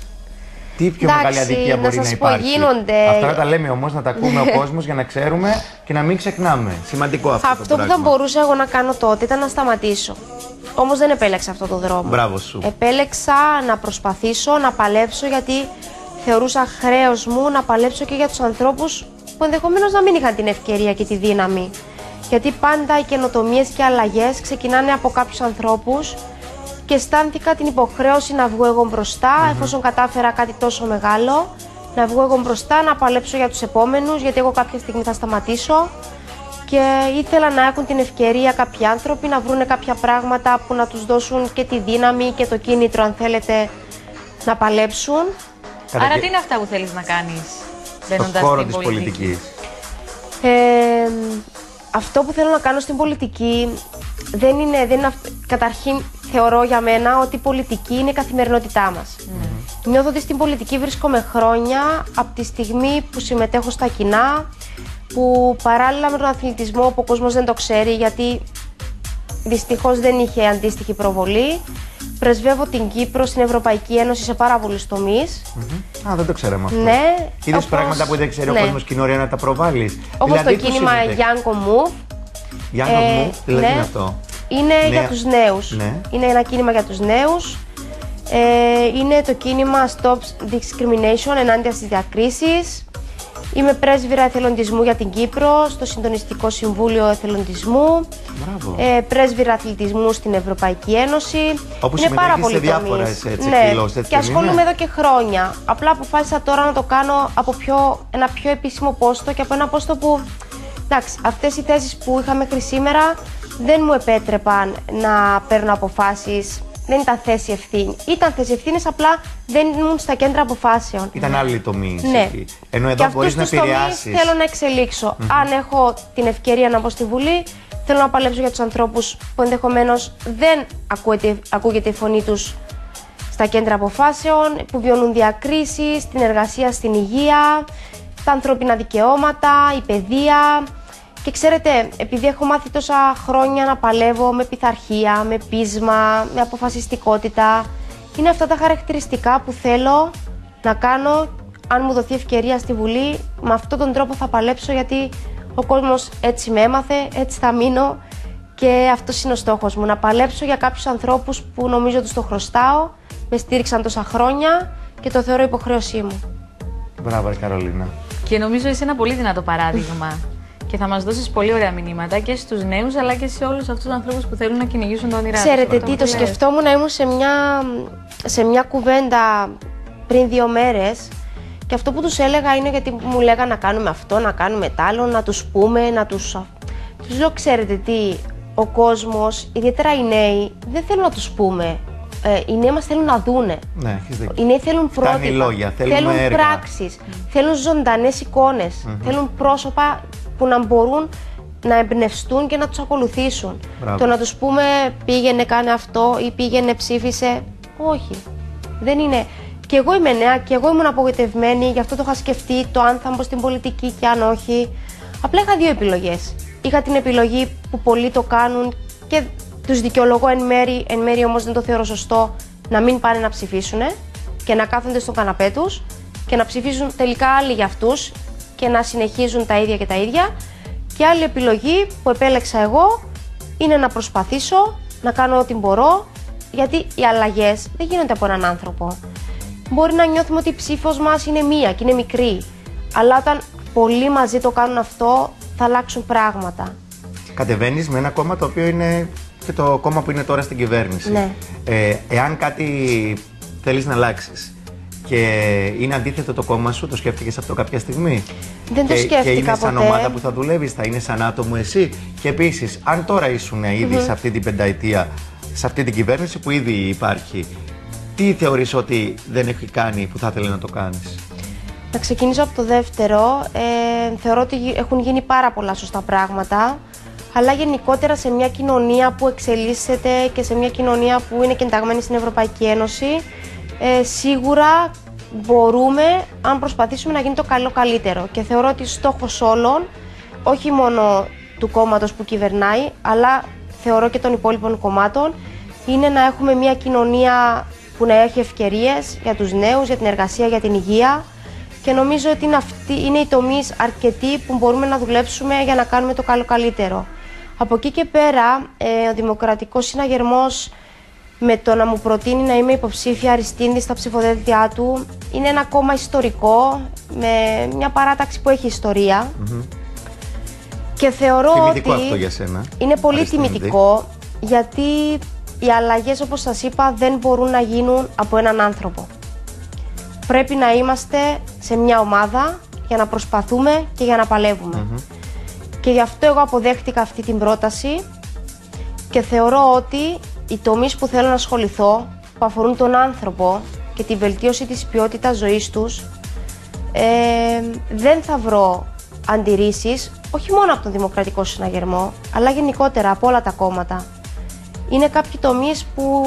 Τι πιο Εντάξει, μεγάλη αδικία μπορεί να, να υπάρχει? Γίνονται... Αυτά να τα λέμε όμως, να τα ακούμε ο κόσμος για να ξέρουμε και να μην ξεχνάμε. Σημαντικό αυτό. Αυτό το που θα μπορούσα εγώ να κάνω τότε ήταν να σταματήσω. Όμως δεν επέλεξα αυτό το δρόμο. Μπράβο σου. Επέλεξα να προσπαθήσω, να παλέψω, γιατί θεωρούσα χρέος μου να παλέψω και για τους ανθρώπους που ενδεχομένως να μην είχαν την ευκαιρία και τη δύναμη. Γιατί πάντα οι καινοτομίες και αλλαγές ξεκινάνε από κάποιους ανθρώπους. Και αισθάνθηκα την υποχρέωση να βγω εγώ μπροστά, mm-hmm. εφόσον κατάφερα κάτι τόσο μεγάλο, να βγω εγώ μπροστά, να παλέψω για τους επόμενους, γιατί εγώ κάποια στιγμή θα σταματήσω. Και ήθελα να έχουν την ευκαιρία κάποιοι άνθρωποι να βρουν κάποια πράγματα που να τους δώσουν και τη δύναμη και το κίνητρο, αν θέλετε, να παλέψουν. Άρα τι είναι αυτά που θέλεις να κάνεις μπαίνοντας στον χώρο στην της πολιτική? πολιτικής. Ε, αυτό που θέλω να κάνω στην πολιτική δεν είναι, δεν είναι αυ... καταρχήν θεωρώ για μένα ότι η πολιτική είναι η καθημερινότητά μας. Mm. Νιώθω ότι στην πολιτική βρίσκομαι χρόνια από τη στιγμή που συμμετέχω στα κοινά, που παράλληλα με τον αθλητισμό που ο κόσμος δεν το ξέρει γιατί δυστυχώς δεν είχε αντίστοιχη προβολή, πρεσβεύω την Κύπρο στην Ευρωπαϊκή Ένωση σε πάρα πολλούς τομείς. Mm-hmm. Α, δεν το ξέραμε αυτό. Ναι. Είδες όπως... πράγματα που δεν ξέρει ναι. ο κόσμος και είναι ωραία να τα προβάλλεις. Όπως δηλαδή, το κίνημα Young Move. Young ε, Move, τι ναι. είναι αυτό? Είναι ναι. για τους νέους. Ναι. Είναι ένα κίνημα για τους νέους. Ε, είναι το κίνημα Stop Discrimination, ενάντια στις διακρίσεις. Είμαι πρέσβυρα εθελοντισμού για την Κύπρο στο Συντονιστικό Συμβούλιο Εθελοντισμού. Ε, πρέσβυρα αθλητισμού στην Ευρωπαϊκή Ένωση. Όπου είναι πάρα πολύ σε διάφορες εκδηλώσεις. Ναι, και ασχολούμαι εδώ και χρόνια. Απλά αποφάσισα τώρα να το κάνω από πιο, ένα πιο επίσημο πόστο και από ένα πόστο που, εντάξει, αυτές οι θέσεις που είχα μέχρι σήμερα δεν μου επέτρεπαν να παίρνω αποφάσεις. Δεν ήταν θέση ευθύνη. Ήταν θέση ευθύνης, απλά δεν ήμουν στα κέντρα αποφάσεων. Ήταν άλλοι τομείς. Ναι. Ενώ εδώ μπορείς να επηρεάσεις. Θέλω να εξελίξω. Mm-hmm. Αν έχω την ευκαιρία να μπω στη Βουλή, θέλω να παλέψω για τους ανθρώπους που ενδεχομένως δεν ακούγεται, ακούγεται η φωνή τους στα κέντρα αποφάσεων, που βιώνουν διακρίσεις, την εργασία στην υγεία, τα ανθρώπινα δικαιώματα, η παιδεία. Και ξέρετε, επειδή έχω μάθει τόσα χρόνια να παλεύω με πειθαρχία, με πείσμα, με αποφασιστικότητα, είναι αυτά τα χαρακτηριστικά που θέλω να κάνω. Αν μου δοθεί ευκαιρία στη Βουλή, με αυτόν τον τρόπο θα παλέψω, γιατί ο κόσμος έτσι με έμαθε, έτσι θα μείνω και αυτός είναι ο στόχος μου, να παλέψω για κάποιους ανθρώπους που νομίζω τους το χρωστάω, με στήριξαν τόσα χρόνια και το θεωρώ υποχρέωσή μου. Μπράβο, Καρολίνα. Και νομίζω είσαι ένα πολύ δυνατό παράδειγμα. Και θα μας δώσεις πολύ ωραία μηνύματα και στους νέους αλλά και σε όλους αυτούς τους ανθρώπους που θέλουν να κυνηγήσουν τα όνειρά τους. Ξέρετε τι, το σκεφτόμουν να ήμουν σε μια, σε μια κουβέντα πριν δύο μέρες και αυτό που τους έλεγα είναι γιατί μου λέγανε να κάνουμε αυτό, να κάνουμε τ' άλλο, να τους πούμε, να τους... Τους λέω, ξέρετε τι, ο κόσμος, ιδιαίτερα οι νέοι, δεν θέλουν να τους πούμε. Ε, οι νέοι μας θέλουν να δούνε. Ναι, έχεις δίκιο. Οι νέοι θέλουν πρότυπα, λόγια, θέλουν έργα. πράξεις, mm. θέλουν ζωντανές εικόνες, mm-hmm. θέλουν πρόσωπα που να μπορούν να εμπνευστούν και να τους ακολουθήσουν. Μπράβο. Το να τους πούμε πήγαινε κάνε αυτό ή πήγαινε ψήφισε, όχι. Δεν είναι. Και εγώ είμαι νέα και εγώ ήμουν απογοητευμένη, γι' αυτό το είχα σκεφτεί το αν θα μπω στην πολιτική και αν όχι. Απλά είχα δύο επιλογές. Είχα την επιλογή που πολλοί το κάνουν και τους δικαιολογώ εν μέρη, εν μέρη όμως δεν το θεωρώ σωστό, να μην πάνε να ψηφίσουν και να κάθονται στον καναπέ τους και να ψηφίσουν τελικά άλλοι για αυτούς και να συνεχίζουν τα ίδια και τα ίδια. Και άλλη επιλογή που επέλεξα εγώ είναι να προσπαθήσω, να κάνω ό,τι μπορώ, γιατί οι αλλαγές δεν γίνονται από έναν άνθρωπο. Μπορεί να νιώθουμε ότι η ψήφος μας είναι μία και είναι μικρή, αλλά όταν πολλοί μαζί το κάνουν αυτό, θα αλλάξουν πράγματα. Κατεβαίνεις με ένα κόμμα το οποίο είναι και το κόμμα που είναι τώρα στην κυβέρνηση. Ναι. Ε, εάν κάτι θέλεις να αλλάξεις και είναι αντίθετο το κόμμα σου, το σκέφτηκες αυτό κάποια στιγμή? Δεν το και, σκέφτηκα και είναι σαν ποτέ. ομάδα που θα δουλεύεις, θα είναι σαν άτομο εσύ? Και επίσης, αν τώρα ήσουν ήδη mm-hmm. σε αυτή την πενταετία, σε αυτή την κυβέρνηση που ήδη υπάρχει, τι θεωρείς ότι δεν έχει κάνει που θα ήθελε να το κάνεις? Να ξεκινήσω από το δεύτερο. Ε, θεωρώ ότι έχουν γίνει πάρα πολλά σωστά πράγματα, αλλά γενικότερα σε μια κοινωνία που εξελίσσεται και σε μια κοινωνία που είναι κενταγμένη στην Ευρωπαϊκή Ένωση, ε, σίγουρα μπορούμε, αν προσπαθήσουμε, να γίνει το καλό καλύτερο. Και θεωρώ ότι στόχος όλων, όχι μόνο του κόμματος που κυβερνάει, αλλά θεωρώ και των υπόλοιπων κομμάτων, είναι να έχουμε μια κοινωνία που να έχει ευκαιρίες για τους νέους, για την εργασία, για την υγεία. Και νομίζω ότι είναι, αυτοί, είναι οι τομείς αρκετοί που μπορούμε να δουλέψουμε για να κάνουμε το καλό καλύτερο. Από εκεί και πέρα, ε, ο Δημοκρατικός Συναγερμός, με το να μου προτείνει να είμαι υποψήφια αριστείδη στα ψηφοδέλτια του, είναι ένα κόμμα ιστορικό, με μια παράταξη που έχει ιστορία. Mm-hmm. Και θεωρώ τιμητικό ότι αυτό για σένα. Είναι πολύ αριστείδη. τιμητικό, γιατί οι αλλαγές, όπως σας είπα, δεν μπορούν να γίνουν από έναν άνθρωπο. Πρέπει να είμαστε σε μια ομάδα για να προσπαθούμε και για να παλεύουμε. Mm-hmm. Και γι' αυτό εγώ αποδέχτηκα αυτή την πρόταση και θεωρώ ότι οι τομείς που θέλω να ασχοληθώ, που αφορούν τον άνθρωπο και τη βελτίωση της ποιότητας ζωής τους, ε, δεν θα βρω αντιρρήσεις όχι μόνο από τον Δημοκρατικό Συναγερμό, αλλά γενικότερα από όλα τα κόμματα. Είναι κάποιοι τομείς που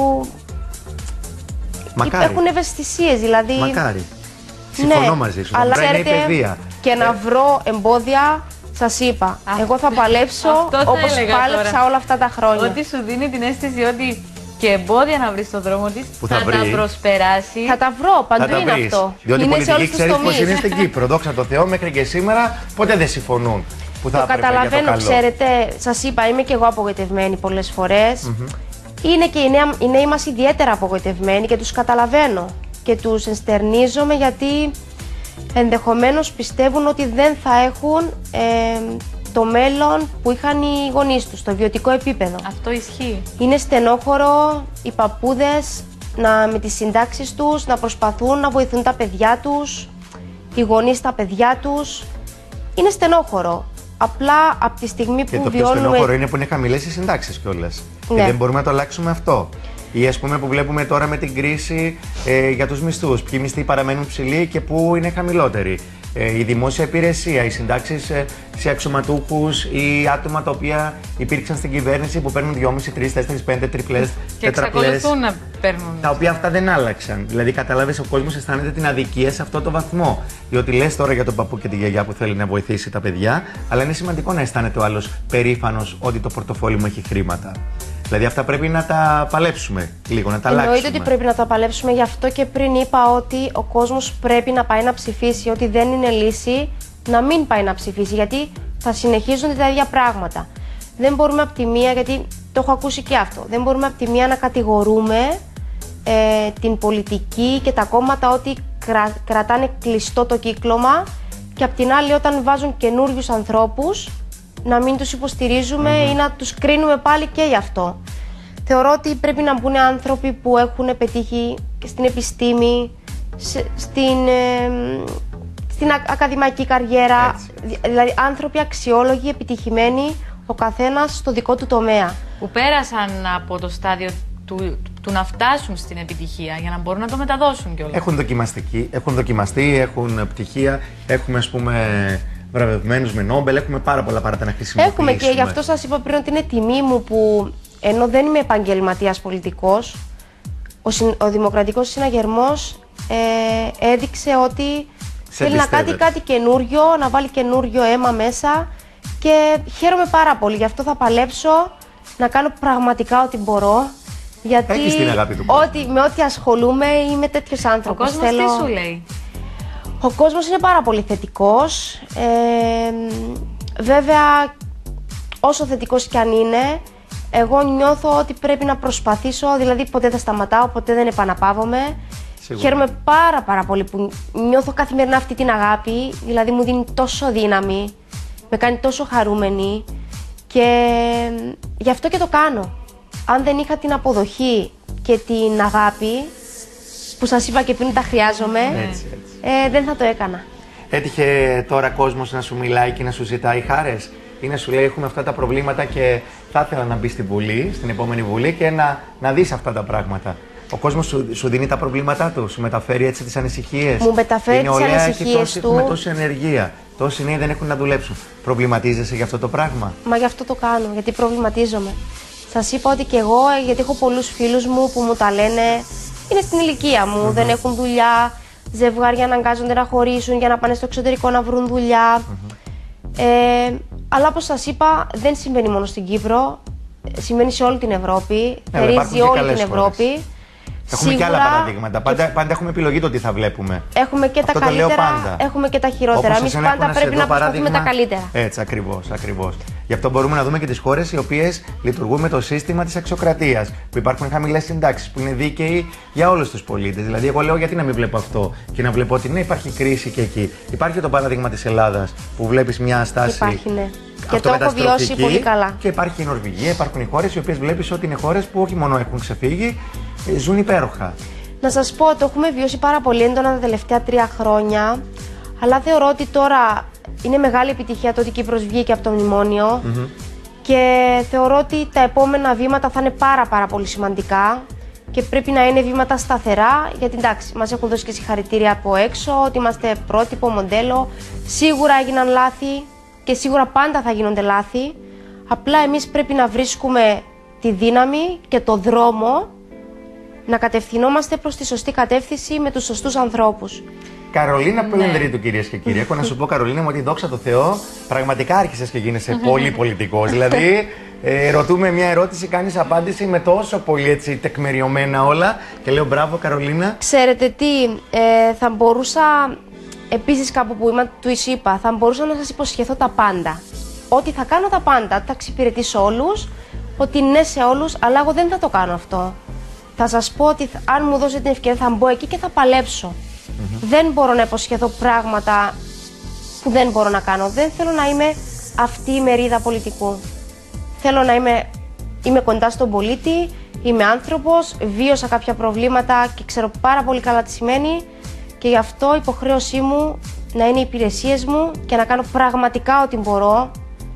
Μακάρι. έχουν ευαισθησίες, δηλαδή... Μακάρι. Συμφωνώ ναι, μαζί σου. αλλά είναι η ξέρετε, παιδεία. και να βρω εμπόδια, σας είπα, Α, εγώ θα παλέψω όπως πάλεψα τώρα. όλα αυτά τα χρόνια. Ότι σου δίνει την αίσθηση ότι και εμπόδια να βρει στον δρόμο της, Που θα θα, βρει. τα προσπεράσει. Θα τα βρω, παντού Θα τα είναι βρεις. αυτό. Διότι οι είναι σε πολιτικοί όλους τους ξέρεις πως τομείς. είναι στην Κύπρο. Δόξα τω Θεώ, μέχρι και σήμερα ποτέ δεν συμφωνούν. Που θα Το έπρεπε για καταλαβαίνω, καλό. ξέρετε, σας είπα, είμαι και εγώ απογοητευμένη πολλές φορές. Mm-hmm. Είναι και οι νέοι, οι νέοι μας ιδιαίτερα απογοητευμένοι και τους καταλαβαίνω. Και τους ενστερνίζομαι γιατί ενδεχομένως πιστεύουν ότι δεν θα έχουν ε, το μέλλον που είχαν οι γονείς τους, στο βιωτικό επίπεδο. Αυτό ισχύει. Είναι στενόχωρο οι παππούδες να, με τις συντάξεις τους να προσπαθούν να βοηθούν τα παιδιά τους, οι γονείς τα παιδιά τους. Είναι στενόχωρο. Απλά από τη στιγμή Και που το πιο βιώνουμε... στενόχωρο είναι που είναι χαμηλές οι συντάξεις κιόλας. Ναι. Και δεν μπορούμε να το αλλάξουμε αυτό. Ή ας πούμε που βλέπουμε τώρα με την κρίση ε, για τους μισθούς. Ποιοι μισθοί παραμένουν ψηλοί και πού είναι χαμηλότεροι. Ε, η δημόσια υπηρεσία, οι συντάξεις ε, σε αξιωματούχους ή άτομα τα οποία υπήρξαν στην κυβέρνηση που παίρνουν δυόμισι, τρεις, τέσσερις, πέντε, τριπλές, Και τετραπλές. εξακολουθούν να παίρνουν. Τα οποία αυτά δεν άλλαξαν. Δηλαδή, κατάλαβες, ο κόσμος αισθάνεται την αδικία σε αυτό το βαθμό. Διότι λες τώρα για τον παππού και τη γιαγιά που θέλει να βοηθήσει τα παιδιά, αλλά είναι σημαντικό να αισθάνεται ο άλλος περήφανος ότι το πορτοφόλι μου έχει χρήματα. Δηλαδή, αυτά πρέπει να τα παλέψουμε λίγο, να τα αλλάξουμε. Εννοείται ότι πρέπει να τα παλέψουμε, γι' αυτό και πριν είπα ότι ο κόσμος πρέπει να πάει να ψηφίσει, ότι δεν είναι λύση να μην πάει να ψηφίσει, γιατί θα συνεχίζονται τα ίδια πράγματα. Δεν μπορούμε από τη μία, γιατί το έχω ακούσει και αυτό, δεν μπορούμε από τη μία να κατηγορούμε ε, την πολιτική και τα κόμματα ότι κρα, κρατάνε κλειστό το κύκλωμα και από την άλλη όταν βάζουν καινούριους ανθρώπους να μην τους υποστηρίζουμε mm-hmm. ή να τους κρίνουμε πάλι και γι' αυτό. Θεωρώ ότι πρέπει να μπουν άνθρωποι που έχουν πετύχει και στην επιστήμη, σε, στην, ε, στην α, ακαδημαϊκή καριέρα, Έτσι. δηλαδή άνθρωποι αξιόλογοι, επιτυχημένοι, ο καθένας στο δικό του τομέα. Που πέρασαν από το στάδιο του, του να φτάσουν στην επιτυχία για να μπορούν να το μεταδώσουν κιόλας. Έχουν δοκιμαστική, έχουν δοκιμαστεί, έχουν πτυχία, έχουμε ας πούμε βραβευμένους με Νόμπελ, έχουμε πάρα πολλά παράτα να χρησιμοποιήσουμε. Έχουμε και γι' αυτό σας είπα πριν ότι είναι τιμή μου που ενώ δεν είμαι επαγγελματίας πολιτικός, ο, συν, ο Δημοκρατικός Συναγερμός ε, έδειξε ότι Σε θέλει να κάνει κάτι καινούριο, να βάλει καινούριο αίμα μέσα και χαίρομαι πάρα πολύ. Γι' αυτό θα παλέψω να κάνω πραγματικά ό,τι μπορώ. Γιατί Έχεις την αγάπη του κόσμου. ό,τι, με ό,τι ασχολούμαι είμαι τέτοιος άνθρωπος. Ο κόσμος Θέλω... τι σου λέει? Ο κόσμος είναι πάρα πολύ θετικός. Ε, βέβαια, όσο θετικός κι αν είναι, εγώ νιώθω ότι πρέπει να προσπαθήσω, δηλαδή ποτέ δεν σταματάω, ποτέ δεν επαναπαύομαι. Σίγουρα. Χαίρομαι πάρα πάρα πολύ που νιώθω καθημερινά αυτή την αγάπη, δηλαδή μου δίνει τόσο δύναμη, με κάνει τόσο χαρούμενη και γι' αυτό και το κάνω. Αν δεν είχα την αποδοχή και την αγάπη, που σας είπα και πριν τα χρειάζομαι, Έτσι, έτσι. Ε, δεν θα το έκανα. Έτυχε τώρα κόσμος να σου μιλάει και να σου ζητάει χάρες ή να σου λέει έχουμε αυτά τα προβλήματα και θα ήθελα να μπει στην Βουλή, στην επόμενη Βουλή και να, να δεις αυτά τα πράγματα. Ο κόσμος σου, σου δίνει τα προβλήματά του, σου μεταφέρει έτσι τις ανησυχίες. Μου μεταφέρει Είναι τις ωραία, ανησυχίες τόση, του. Έχουμε τόση ενεργεία. Τόσοι νέοι δεν έχουν να δουλέψουν. Προβληματίζεσαι για αυτό το πράγμα? Μα γι' αυτό το κάνω, γιατί προβληματίζομαι. Σας είπα ότι και εγώ, γιατί έχω πολλούς φίλους μου που μου τα λένε, είναι στην ηλικία μου, Mm-hmm. δεν έχουν δουλειά, ζευγάρια αναγκάζονται να χωρίσουν για να πάνε στο εξωτερικό να βρουν δουλειά. Mm-hmm. Ε, αλλά όπως σας είπα, δεν συμβαίνει μόνο στην Κύπρο, συμβαίνει σε όλη την Ευρώπη, Ναι, θερίζει υπάρχουν και όλη καλές την χώρες. Ευρώπη. Έχουμε Σίγουρα, και άλλα παραδείγματα. Πάντα, πάντα έχουμε επιλογή το τι θα βλέπουμε. Έχουμε και Αυτό τα το λέω καλύτερα, πάντα. έχουμε και τα χειρότερα. Όπως Εμείς εσένα έχω πάντα να σε πρέπει δω να προσπαθούμε τα παράδειγμα. καλύτερα. Έτσι, ακριβώς, ακριβώς. Γι' αυτό μπορούμε να δούμε και τις χώρες οι οποίες λειτουργούν με το σύστημα της αξιοκρατίας. Που υπάρχουν χαμηλές συντάξεις, που είναι δίκαιοι για όλους τους πολίτες. Δηλαδή, εγώ λέω γιατί να μην βλέπω αυτό και να βλέπω ότι ναι, υπάρχει κρίση και εκεί. Υπάρχει το παράδειγμα της Ελλάδας που βλέπεις μια στάση. Υπάρχει, ναι. Και το έχω βιώσει αυτομεταστροφική. πολύ καλά. Και υπάρχει η Νορβηγία, υπάρχουν οι χώρες οι οποίες βλέπεις ότι είναι χώρες που όχι μόνο έχουν ξεφύγει, ζουν υπέροχα. Να σας πω, το έχουμε βιώσει πάρα πολύ έντονα τα τελευταία τρία χρόνια, αλλά θεωρώ ότι τώρα είναι μεγάλη επιτυχία το ότι η Κύπρος βγήκε από το μνημόνιο Mm-hmm. και θεωρώ ότι τα επόμενα βήματα θα είναι πάρα πάρα πολύ σημαντικά και πρέπει να είναι βήματα σταθερά, γιατί εντάξει, μας έχουν δώσει και συγχαρητήρια από έξω, ότι είμαστε πρότυπο, μοντέλο, σίγουρα έγιναν λάθη, και σίγουρα πάντα θα γίνονται λάθη. Απλά εμείς πρέπει να βρίσκουμε τη δύναμη και το δρόμο να κατευθυνόμαστε προς τη σωστή κατεύθυνση με τους σωστούς ανθρώπους. Καρολίνα Πελενδρίτου, κυρίες και κύριοι. Έχω να σου πω, Καρολίνα, μου ότι δόξα τω Θεώ, πραγματικά άρχισες και γίνεσαι πολύ πολιτικός. Δηλαδή, ε, ρωτούμε μια ερώτηση, κάνεις απάντηση με τόσο πολύ έτσι τεκμεριωμένα όλα. Και λέω μπράβο, Καρολίνα. Ξέρετε τι, ε, θα μπορούσα, επίσης κάπου που είμαι, του είπα, θα μπορούσα να σας υποσχεθώ τα πάντα. Ότι θα κάνω τα πάντα, θα εξυπηρετήσω όλους, ότι ναι σε όλους, αλλά εγώ δεν θα το κάνω αυτό. Θα σας πω ότι αν μου δώσετε την ευκαιρία θα μπω εκεί και θα παλέψω. Mm-hmm. Δεν μπορώ να υποσχεθώ πράγματα που δεν μπορώ να κάνω. Δεν θέλω να είμαι αυτή η μερίδα πολιτικού. Θέλω να είμαι, είμαι κοντά στον πολίτη, είμαι άνθρωπος, βίωσα κάποια προβλήματα και ξέρω πάρα πολύ καλά τι σημαίνει και γι' αυτό η υποχρέωσή μου να είναι οι υπηρεσίες μου και να κάνω πραγματικά ό,τι μπορώ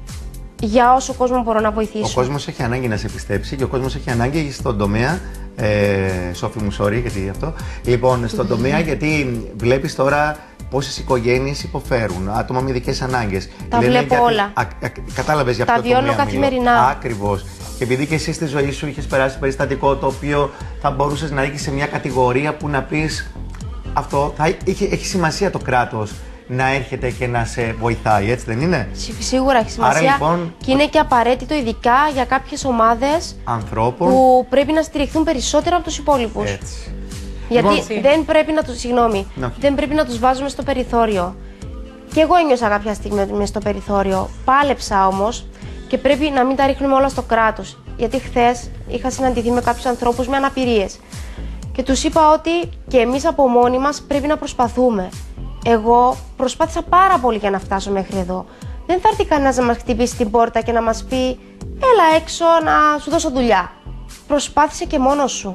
για όσο κόσμο μπορώ να βοηθήσω. Ο κόσμος έχει ανάγκη να σε πιστέψει και ο κόσμος έχει ανάγκη στον τομέα. Ε, Σόφη μου, sorry γιατί αυτό. Λοιπόν, στον τομέα γιατί βλέπεις τώρα πόσες οικογένειες υποφέρουν, άτομα με ειδικές ανάγκες. Τα Λένε βλέπω για, όλα. Α, α, κατάλαβες για τα αυτό το τομέα. Τα βιώνω καθημερινά. Ακριβώς. Και επειδή και εσύ στη ζωή σου είχες περάσει περιστατικό το οποίο θα μπορούσες να ρίξεις σε μια κατηγορία που να πεις αυτό, θα, έχει, έχει σημασία το κράτος να έρχεται και να σε βοηθάει, έτσι δεν είναι? Σίγουρα έχει σημασία. Άρα, λοιπόν, και είναι και απαραίτητο ειδικά για κάποιες ομάδες ανθρώπων που πρέπει να στηριχθούν περισσότερο από τους υπόλοιπους. Έτσι. Γιατί λοιπόν, δεν πρέπει να τους, συγγνώμη, no. δεν πρέπει να τους βάζουμε στο περιθώριο. Και εγώ ένιωσα κάποια στιγμή ότι είμαι στο περιθώριο. Πάλεψα όμως και πρέπει να μην τα ρίχνουμε όλα στο κράτος. Γιατί χθες είχα συναντηθεί με κάποιους ανθρώπους με αναπηρίες. Και τους είπα ότι και εμείς από μόνοι μας πρέπει να προσπαθούμε. Εγώ προσπάθησα πάρα πολύ για να φτάσω μέχρι εδώ. Δεν θα έρθει κανένας να μας χτυπήσει την πόρτα και να μας πει έλα έξω να σου δώσω δουλειά. Προσπάθησε και μόνος σου.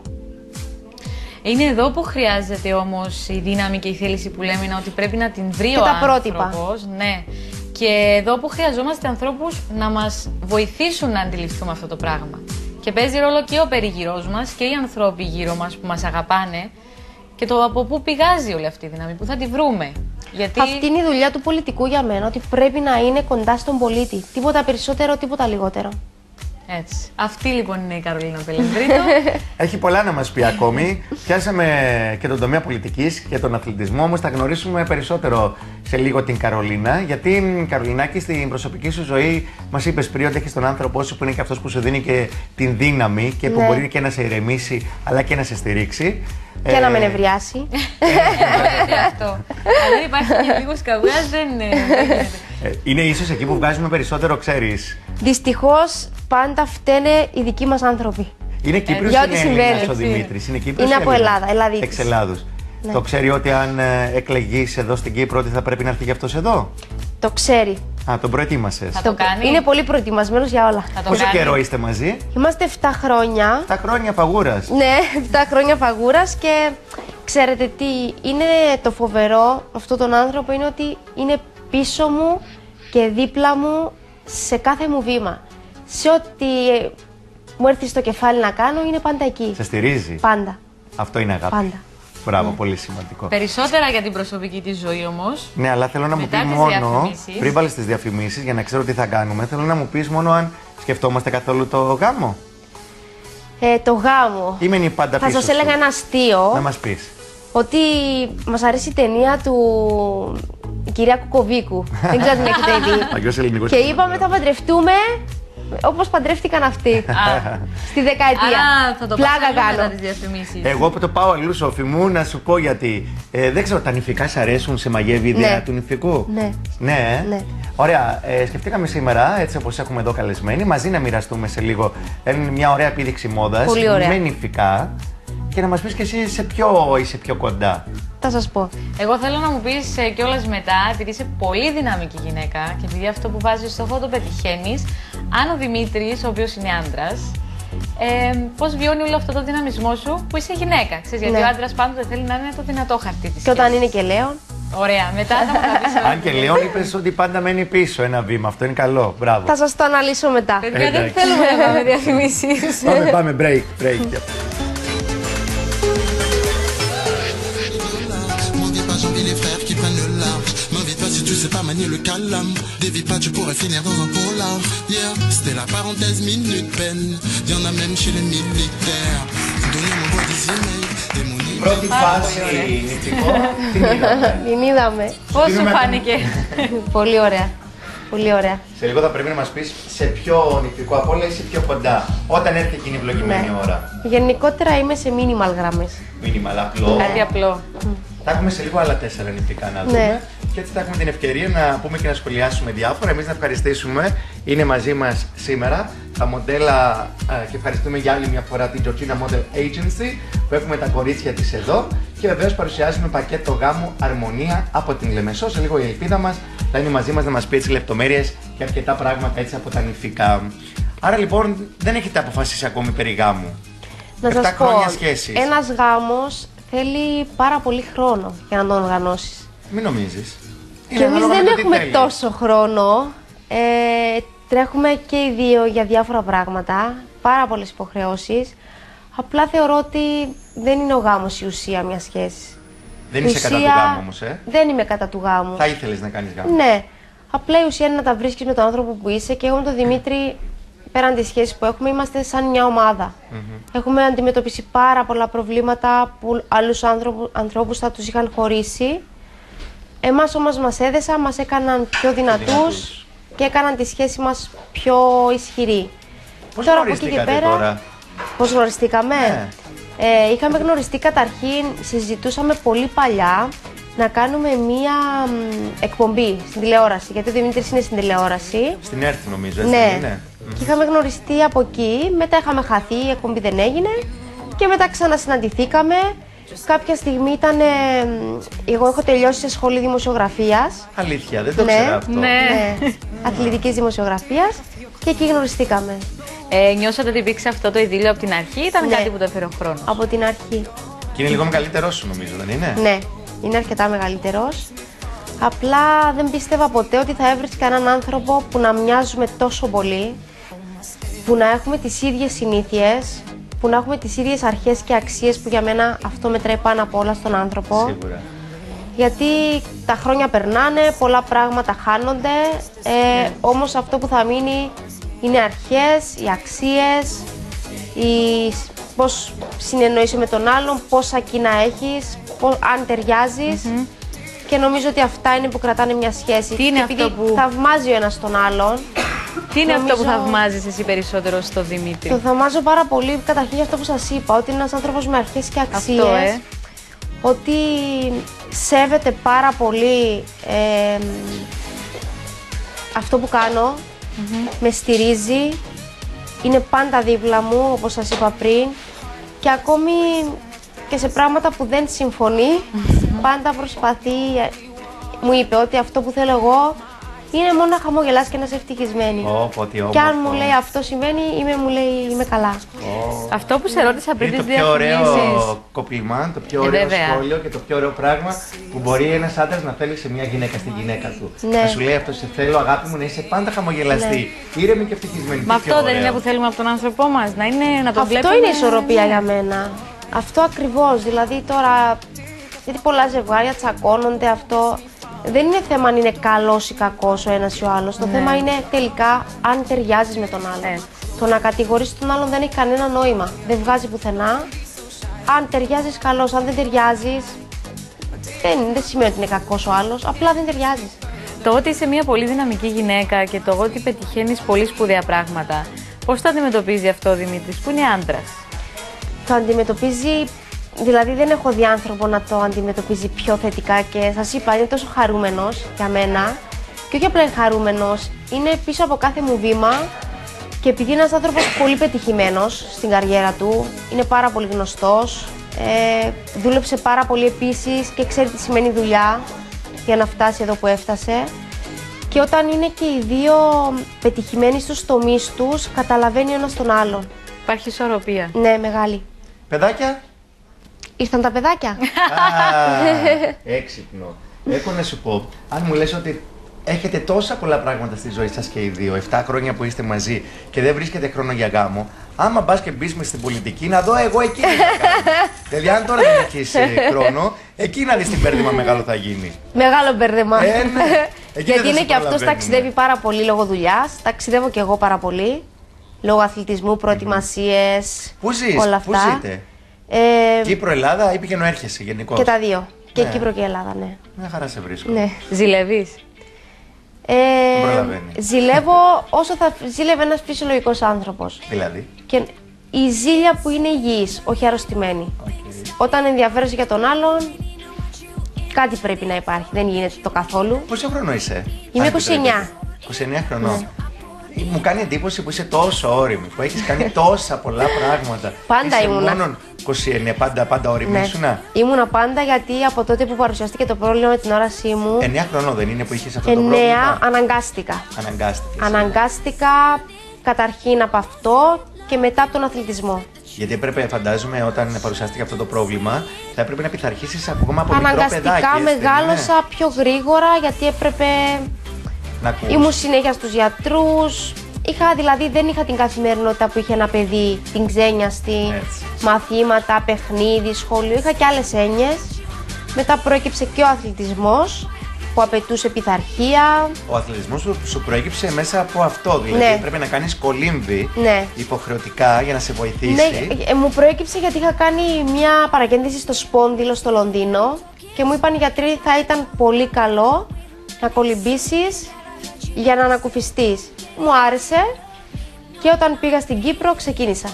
Είναι εδώ που χρειάζεται όμως η δύναμη και η θέληση που λέμε, ότι πρέπει να την βρει και ο τα άνθρωπος. Ναι. Και εδώ που χρειαζόμαστε ανθρώπους να μας βοηθήσουν να αντιληφθούμε αυτό το πράγμα. Και παίζει ρόλο και ο περιγυρός μας και οι ανθρώποι γύρω μας που μας αγαπάνε. Και το από πού πηγάζει όλη αυτή η δύναμη, πού θα τη βρούμε. Γιατί... Αυτή είναι η δουλειά του πολιτικού για μένα, ότι πρέπει να είναι κοντά στον πολίτη. Τίποτα περισσότερο, τίποτα λιγότερο. Έτσι. Αυτή λοιπόν είναι η Καρολίνα Πελενδρίτου. Έχει πολλά να μας πει ακόμη. Πιάσαμε και τον τομέα πολιτικής και τον αθλητισμό, όμως θα γνωρίσουμε περισσότερο σε λίγο την Καρολίνα. Γιατί, Καρολινάκη, στην προσωπική σου ζωή μας είπες πριν ότι έχεις τον άνθρωπό σου που είναι και αυτός που σου δίνει και την δύναμη και που ναι. μπορεί και να σε ηρεμήσει αλλά και να σε στηρίξει. Και ε... να με νευριάσει. αυτό. Αν δεν υπάρχει και λίγος καυγάς, δεν γίνεται. Είναι ίσως εκεί που βγάζουμε περισσότερο, ξέρεις. Δυστυχώς πάντα φταίνε οι δικοί μας άνθρωποι. Είναι Κύπριος ή είναι Έλληνας ο Δημήτρης? Είναι, Κύπριος είναι από Ελλάδα, Ελλάδης. Εξ Ελλάδος. Ναι. Το ξέρει ότι αν εκλεγείς εδώ στην Κύπρο ότι θα πρέπει να έρθει γι' αυτός εδώ? Το ξέρει. Α, τον προετοίμασες. Θα το κάνει. Είναι πολύ προετοιμασμένος για όλα. Πόσο καιρό είστε μαζί? Είμαστε εφτά χρόνια. εφτά χρόνια φαγούρας. Ναι, εφτά χρόνια φαγούρας και ξέρετε τι είναι το φοβερό αυτόν τον άνθρωπο, είναι ότι είναι πίσω μου και δίπλα μου σε κάθε μου βήμα. Σε ό,τι μου έρθει στο κεφάλι να κάνω, είναι πάντα εκεί. Σε στηρίζει. Πάντα. Αυτό είναι αγάπη. Πάντα. Μπράβο, mm. πολύ σημαντικό. Περισσότερα για την προσωπική της ζωή όμως. Ναι, αλλά θέλω να μου πει μόνο, πριν βάλεις τις διαφημίσεις, για να ξέρω τι θα κάνουμε, θέλω να μου πεις μόνο αν σκεφτόμαστε καθόλου το γάμο. Ε, το γάμο. Ή μένει πάντα πίσω? Θα σας έλεγα ένα αστείο. Να μας πεις. Ότι μας αρέσει η ταινία του η κυρία Κουκοβίκου. Δεν ξέρω αν την έχετε δει. Και είπαμε θα παντρευτούμε όπως παντρεύτηκαν αυτοί. Στη δεκαετία. Άρα θα το πλάκα κάνω. Μετά τις διαφημίσεις. Εγώ που το πάω αλλού, Σόφη μου, να σου πω γιατί. Ε, δεν ξέρω, τα νηφικά σ' αρέσουν, σε μαγεύει η ιδέα ναι. του νηφικού? Ναι. Ναι. ναι. Ωραία. Ε, σκεφτήκαμε σήμερα, έτσι όπως έχουμε εδώ καλεσμένοι, μαζί να μοιραστούμε σε λίγο. Είναι μια ωραία επίδειξη μόδας. Πολύ ωραία. Με νηφικά. Και να μας πεις και εσύ σε ποιο είσαι πιο κοντά. Θα σας πω. Εγώ θέλω να μου πεις ε, κιόλας μετά, επειδή είσαι πολύ δυναμική γυναίκα και επειδή αυτό που βάζεις στο φω το πετυχαίνεις, αν ο Δημήτρης, ο οποίος είναι άντρας, ε, πώς βιώνει όλο αυτό το δυναμισμό σου που είσαι γυναίκα. Ξέρεις, γιατί ναι. ο άντρας πάντοτε θέλει να είναι το δυνατό χαρτί της. Και όταν είναι και Λέων. Ωραία, μετά θα μου τα πεις. Αν και Λέων είπες ότι πάντα μένει πίσω ένα βήμα, αυτό είναι καλό. Μπράβο. Θα σας το αναλύσω μετά. Παιδιά, δεν θέλουμε να πάμε διαφημίσεις. Πάμε, πάμε, break, break. sais pas manier le calme. Dévie pas, tu pourrais finir dans un polar. Yeah, c'était la parenthèse minute peine. Y'en a même chez les militaires. Donnez mon bois des emails, des mon email. Πρώτη φάση νηπτικό, την είδαμε. Την είδαμε. Πώς σου φάνηκε? Πολύ ωραία. Πολύ ωραία. Σε λίγο θα πρέπει να μας πεις σε ποιο νηπτικό από όλα είσαι πιο κοντά, όταν έρθει εκείνη η ευλογημένη Ναι. ώρα. Γενικότερα είμαι σε minimal γραμμές. Μήνυμα, αλλά απλό. Κάτι απλό. Θα έχουμε σε λίγο άλλα τέσσερα νηπτικά να δούμε. Ναι. Και έτσι θα έχουμε την ευκαιρία να πούμε και να σχολιάσουμε διάφορα. Εμείς να ευχαριστήσουμε. Είναι μαζί μας σήμερα τα μοντέλα ε, και ευχαριστούμε για άλλη μια φορά την Georgina Model Agency που έχουμε τα κορίτσια της εδώ. Και βεβαίως παρουσιάζουμε πακέτο γάμου Αρμονία από την Λεμεσό. Σε λίγο η Ελπίδα μας θα είναι μαζί μας να μας πει έτσι λεπτομέρειες και αρκετά πράγματα έτσι από τα νηφικά. Άρα λοιπόν δεν έχετε αποφασίσει ακόμη περί γάμου. Να Εφτά σας πω, χρόνια σχέσης. ένας γάμος θέλει πάρα πολύ χρόνο για να τον οργανώσεις. Μην νομίζεις. Και εμείς δεν έχουμε τόσο χρόνο. Ε, τρέχουμε και οι δύο για διάφορα πράγματα, πάρα πολλές υποχρεώσεις. Απλά θεωρώ ότι δεν είναι ο γάμος η ουσία μιας σχέσης. Δεν Η είσαι κατά του ουσία- γάμου όμως, ε. Δεν είμαι κατά του γάμου. Θα ήθελες να κάνεις γάμο. Ναι. Απλά η ουσία είναι να τα βρίσκεις με τον άνθρωπο που είσαι και εγώ με τον Δημήτρη, πέραν τις σχέσεις που έχουμε, είμαστε σαν μια ομάδα. Έχουμε αντιμετωπίσει πάρα πολλά προβλήματα που άλλους άνθρωπου- ανθρώπους θα τους είχαν χωρίσει. Εμάς όμως μας έδεσαν, μας έκαναν πιο δυνατούς, δυνατούς. και έκαναν τη σχέση μας πιο ισχυρή. Πώς Τώρα από εκεί και γνωριστήκατε πέρα, τώρα? πώς γνωριστήκαμε. Ναι. Ε, είχαμε γνωριστεί καταρχήν, συζητούσαμε πολύ παλιά να κάνουμε μία μ, εκπομπή στην τηλεόραση, γιατί ο Δημήτρης είναι στην τηλεόραση. Στην Έρθ νομίζω, έτσι Ναι. δεν είναι. Και είχαμε γνωριστεί από εκεί, μετά είχαμε χαθεί, η εκπομπή δεν έγινε και μετά ξανασυναντηθήκαμε. Κάποια στιγμή ήταν, ε, μ, εγώ έχω τελειώσει σε σχολή δημοσιογραφίας, Αλήθεια, δεν το Ναι. ξέρω αυτό. Ναι. ναι, αθλητικής δημοσιογραφίας, και εκεί γνωριστήκαμε Ε, νιώσατε ότι υπήρξε αυτό το ειδήλιο από την αρχή ή ήταν Ναι. κάτι που το έφερε ο χρόνος? από την αρχή. Και είναι λίγο μεγαλύτερό σου νομίζω, δεν είναι? Ναι, είναι αρκετά μεγαλύτερος. Απλά δεν πίστευα ποτέ ότι θα έβρισκα έναν άνθρωπο που να μοιάζουμε τόσο πολύ, που να έχουμε τις ίδιες συνήθειες, που να έχουμε τις ίδιες αρχές και αξίες, που για μένα αυτό μετράει πάνω απ' όλα στον άνθρωπο. Σίγουρα. Γιατί τα χρόνια περνάνε, πολλά πράγματα χάνονται, ε, όμως αυτό που θα μείνει είναι αρχές, οι αξίες, η, πώς συνεννοείσαι με τον άλλον, πόσα κοινά έχεις, πώς, αν ταιριάζεις. Και νομίζω ότι αυτά είναι που κρατάνε μια σχέση. Τι είναι Και αυτό επειδή που- θαυμάζει ο ένας τον άλλον. Τι είναι αυτό που νομίζω- θαυμάζεις εσύ περισσότερο στο Δημήτρη? Το θαυμάζω πάρα πολύ, καταρχήν για αυτό που σας είπα, ότι είναι ένας άνθρωπος με αρχές και αξίες. Αυτό, ε. Ότι σέβεται πάρα πολύ ε, αυτό που κάνω, με στηρίζει, είναι πάντα δίπλα μου, όπως σας είπα πριν, και ακόμη και σε πράγματα που δεν συμφωνεί, πάντα προσπαθεί, ε, μου είπε ότι αυτό που θέλω εγώ είναι μόνο να χαμογελάς και να είσαι ευτυχισμένη. Ω, πω, τι Και αν όμορφο. μου λέει αυτό συμβαίνει, είμαι, μου λέει είμαι καλά. Αυτό που σε ρώτησα πριν Είναι τις το πιο διαφημίσεις. ωραίο κοπλιμάν, το πιο Ε, ωραίο βέβαια. σχόλιο και το πιο ωραίο πράγμα που μπορεί ένας άντρας να θέλει σε μια γυναίκα, στη γυναίκα του. Ναι. Να σου λέει αυτό, σε θέλω αγάπη μου, να είσαι πάντα χαμογελαστή, ήρεμη και ευτυχισμένη. Μα Τι πιο αυτό δεν ωραίο. είναι που θέλουμε από τον άνθρωπό μας, να, είναι, να τον Αυτό βλέπουμε... είναι η ισορροπία για μένα. Αυτό ακριβώς. Δηλαδή τώρα, γιατί πολλά ζευγάρια τσακώνονται, αυτό δεν είναι θέμα αν είναι καλός ή κακός ο ένας ή ο άλλος. Το θέμα είναι τελικά αν ταιριάζεις με τον άλλον. Ναι. Το να κατηγορήσεις τον άλλον δεν έχει κανένα νόημα. Δεν βγάζει πουθενά. Αν ταιριάζεις καλός, αν δεν ταιριάζεις, δεν, δεν σημαίνει ότι είναι κακός ο άλλος. Απλά δεν ταιριάζεις. Το ότι είσαι μια πολύ δυναμική γυναίκα και το ότι πετυχαίνεις πολύ σπουδαία πράγματα, πώς το αντιμετωπίζει αυτό ο Δημήτρης που είναι άντρας? Το αντιμετωπίζει, δηλαδή δεν έχω δει άνθρωπο να το αντιμετωπίζει πιο θετικά, και σας είπα, είναι τόσο χαρούμενος για μένα, και όχι απλά είναι χαρούμενος, είναι πίσω από κάθε μου βήμα, και επειδή είναι ένας άνθρωπος πολύ πετυχημένος στην καριέρα του, είναι πάρα πολύ γνωστός, ε, δούλεψε πάρα πολύ επίσης και ξέρει τι σημαίνει δουλειά για να φτάσει εδώ που έφτασε. Και όταν είναι και οι δύο πετυχημένοι στους τομείς τους, καταλαβαίνει ο ένας τον άλλον. Υπάρχει ισορροπία. Ναι, μεγάλη. Παιδάκια. Ήρθαν τα παιδάκια. Α, έξυπνο. Έχω να σου πω, αν μου λες ότι έχετε τόσα πολλά πράγματα στη ζωή σας και οι δύο, εφτά χρόνια που είστε μαζί και δεν βρίσκετε χρόνο για γάμο, άμα μπας και μπεις μες στην πολιτική, να δω εγώ εκεί τι θα κάνω. Δηλαδή, αν τώρα δεν έχεις ε, χρόνο, εκεί να δεις τι μπέρδεμα μεγάλο θα γίνει. Μεγάλο μπέρδεμα. Ε, ναι. Εκεί Γιατί δεν είναι σε και αυτό προλαβαίνουμε. ταξιδεύει πάρα πολύ λόγω δουλειά. Ταξιδεύω και εγώ πάρα πολύ. Λόγω αθλητισμού, προετοιμασίες. Πού ζεις, όλα πού αυτά. ζείτε? Ε, Κύπρο, Ελλάδα ή πηγαίνω έρχεσαι γενικώς? και τα δύο. Και Ναι. Κύπρο και Ελλάδα, ναι. Μια χαρά σε βρίσκω. Ναι. Ζηλεύεις. Ε, προλαβαίνει. ζηλεύω όσο θα ζήλευε ένας φυσιολογικός άνθρωπος. Δηλαδή. Και η ζήλια που είναι υγιής, όχι αρρωστημένη. Okay. Όταν ενδιαφέρεσαι για τον άλλον, κάτι πρέπει να υπάρχει. Δεν γίνεται το καθόλου. Πόσο χρόνο είσαι? Είμαι αν είκοσι εννιά. επιτρέπετε? είκοσι εννιά χρονών. Μου κάνει εντύπωση που είσαι τόσο όρημη, που έχεις κάνει τόσα πολλά πράγματα. Πάντα είσαι ήμουνα. Μόνο είκοσι εννιά, πάντα, πάντα όρημη Ναι. ήσουνα. Ήμουνα πάντα γιατί από τότε που παρουσιάστηκε το πρόβλημα με την όρασή μου, εννιά χρονών δεν είναι που είχες αυτό το εννέα πρόβλημα? αναγκάστηκα. Αναγκάστηκες. Αναγκάστηκα καταρχήν από αυτό και μετά από τον αθλητισμό. Γιατί έπρεπε, φαντάζομαι, όταν παρουσιάστηκε αυτό το πρόβλημα, θα έπρεπε να πειθαρχήσεις ακόμα από μικρό παιδάκι. Αναγκαστικά έτσι δεν είναι? μεγάλωσα πιο γρήγορα γιατί έπρεπε. Να ακούς. Ήμουν συνέχεια στους γιατρούς. Είχα, δηλαδή, δεν είχα την καθημερινότητα που είχε ένα παιδί, την ξένιαστη, Έτσι. μαθήματα, παιχνίδι, σχολείο. Είχα και άλλες έννοιες. Μετά προέκυψε και ο αθλητισμός που απαιτούσε πειθαρχία. Ο αθλητισμός σου, σου προέκυψε μέσα από αυτό. Δηλαδή Ναι. έπρεπε να κάνεις κολύμβη Ναι. υποχρεωτικά για να σε βοηθήσει. Ναι, ε, μου προέκυψε γιατί είχα κάνει μια παρακέντηση στο σπόνδυλο στο Λονδίνο και μου είπαν οι γιατροί θα ήταν πολύ καλό να κολυμπήσεις για να ανακουφιστείς. Μου άρεσε και όταν πήγα στην Κύπρο ξεκίνησα.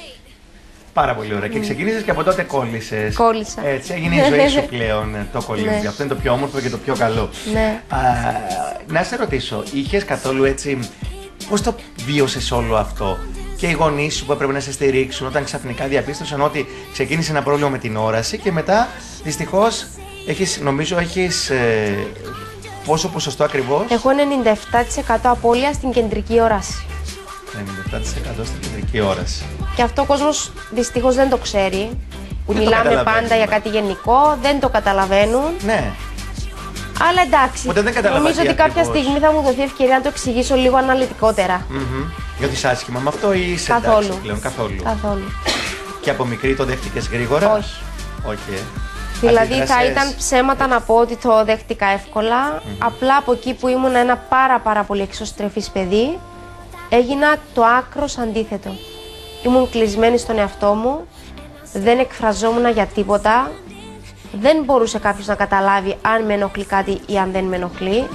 Πάρα πολύ ωραία. Και ξεκίνησες και από τότε κόλλησες. Κόλλησα. Έτσι, έγινε η ζωή σου πλέον ε, το κολύμπι. Ναι. Αυτό είναι το πιο όμορφο και το πιο καλό. Ναι. Α, να σε ρωτήσω, είχες καθόλου έτσι, πώς το βίωσες όλο αυτό? Και οι γονείς σου που έπρεπε να σε στηρίξουν όταν ξαφνικά διαπίστωσαν ότι ξεκίνησε ένα πρόβλημα με την όραση και μετά δυστυχώς έχεις, νομίζω έχεις ε, πόσο ποσοστό ακριβώς? Έχω ενενήντα επτά τοις εκατό απώλεια στην κεντρική όραση. ενενήντα επτά τοις εκατό στην κεντρική όραση. Και αυτό ο κόσμος δυστυχώς δεν το ξέρει. Που Δεν το μιλάμε καταλαβαίνουμε. πάντα για κάτι γενικό, δεν το καταλαβαίνουν. Ναι. Αλλά εντάξει, Ποτέ δεν κατάλαβα νομίζω τι ότι κάποια ακριβώς. στιγμή θα μου δοθεί ευκαιρία να το εξηγήσω λίγο αναλυτικότερα. Mm-hmm. Νιώθεις άσχημα με αυτό ή είσαι Καθόλου. εντάξει πλέον? Καθόλου. Καθόλου. Και από μικρή το δέχτηκες γρήγορα? Όχι. Okay. Δηλαδή θα Αντίδρασες? ήταν ψέματα να πω ότι το δέχτηκα εύκολα. Απλά από εκεί που ήμουν ένα πάρα πάρα πολύ εξωστρεφής παιδί, έγινα το άκρος αντίθετο. Ήμουν κλεισμένη στον εαυτό μου, δεν εκφραζόμουν για τίποτα, δεν μπορούσε κάποιος να καταλάβει αν με ενοχλεί κάτι ή αν δεν με ενοχλεί.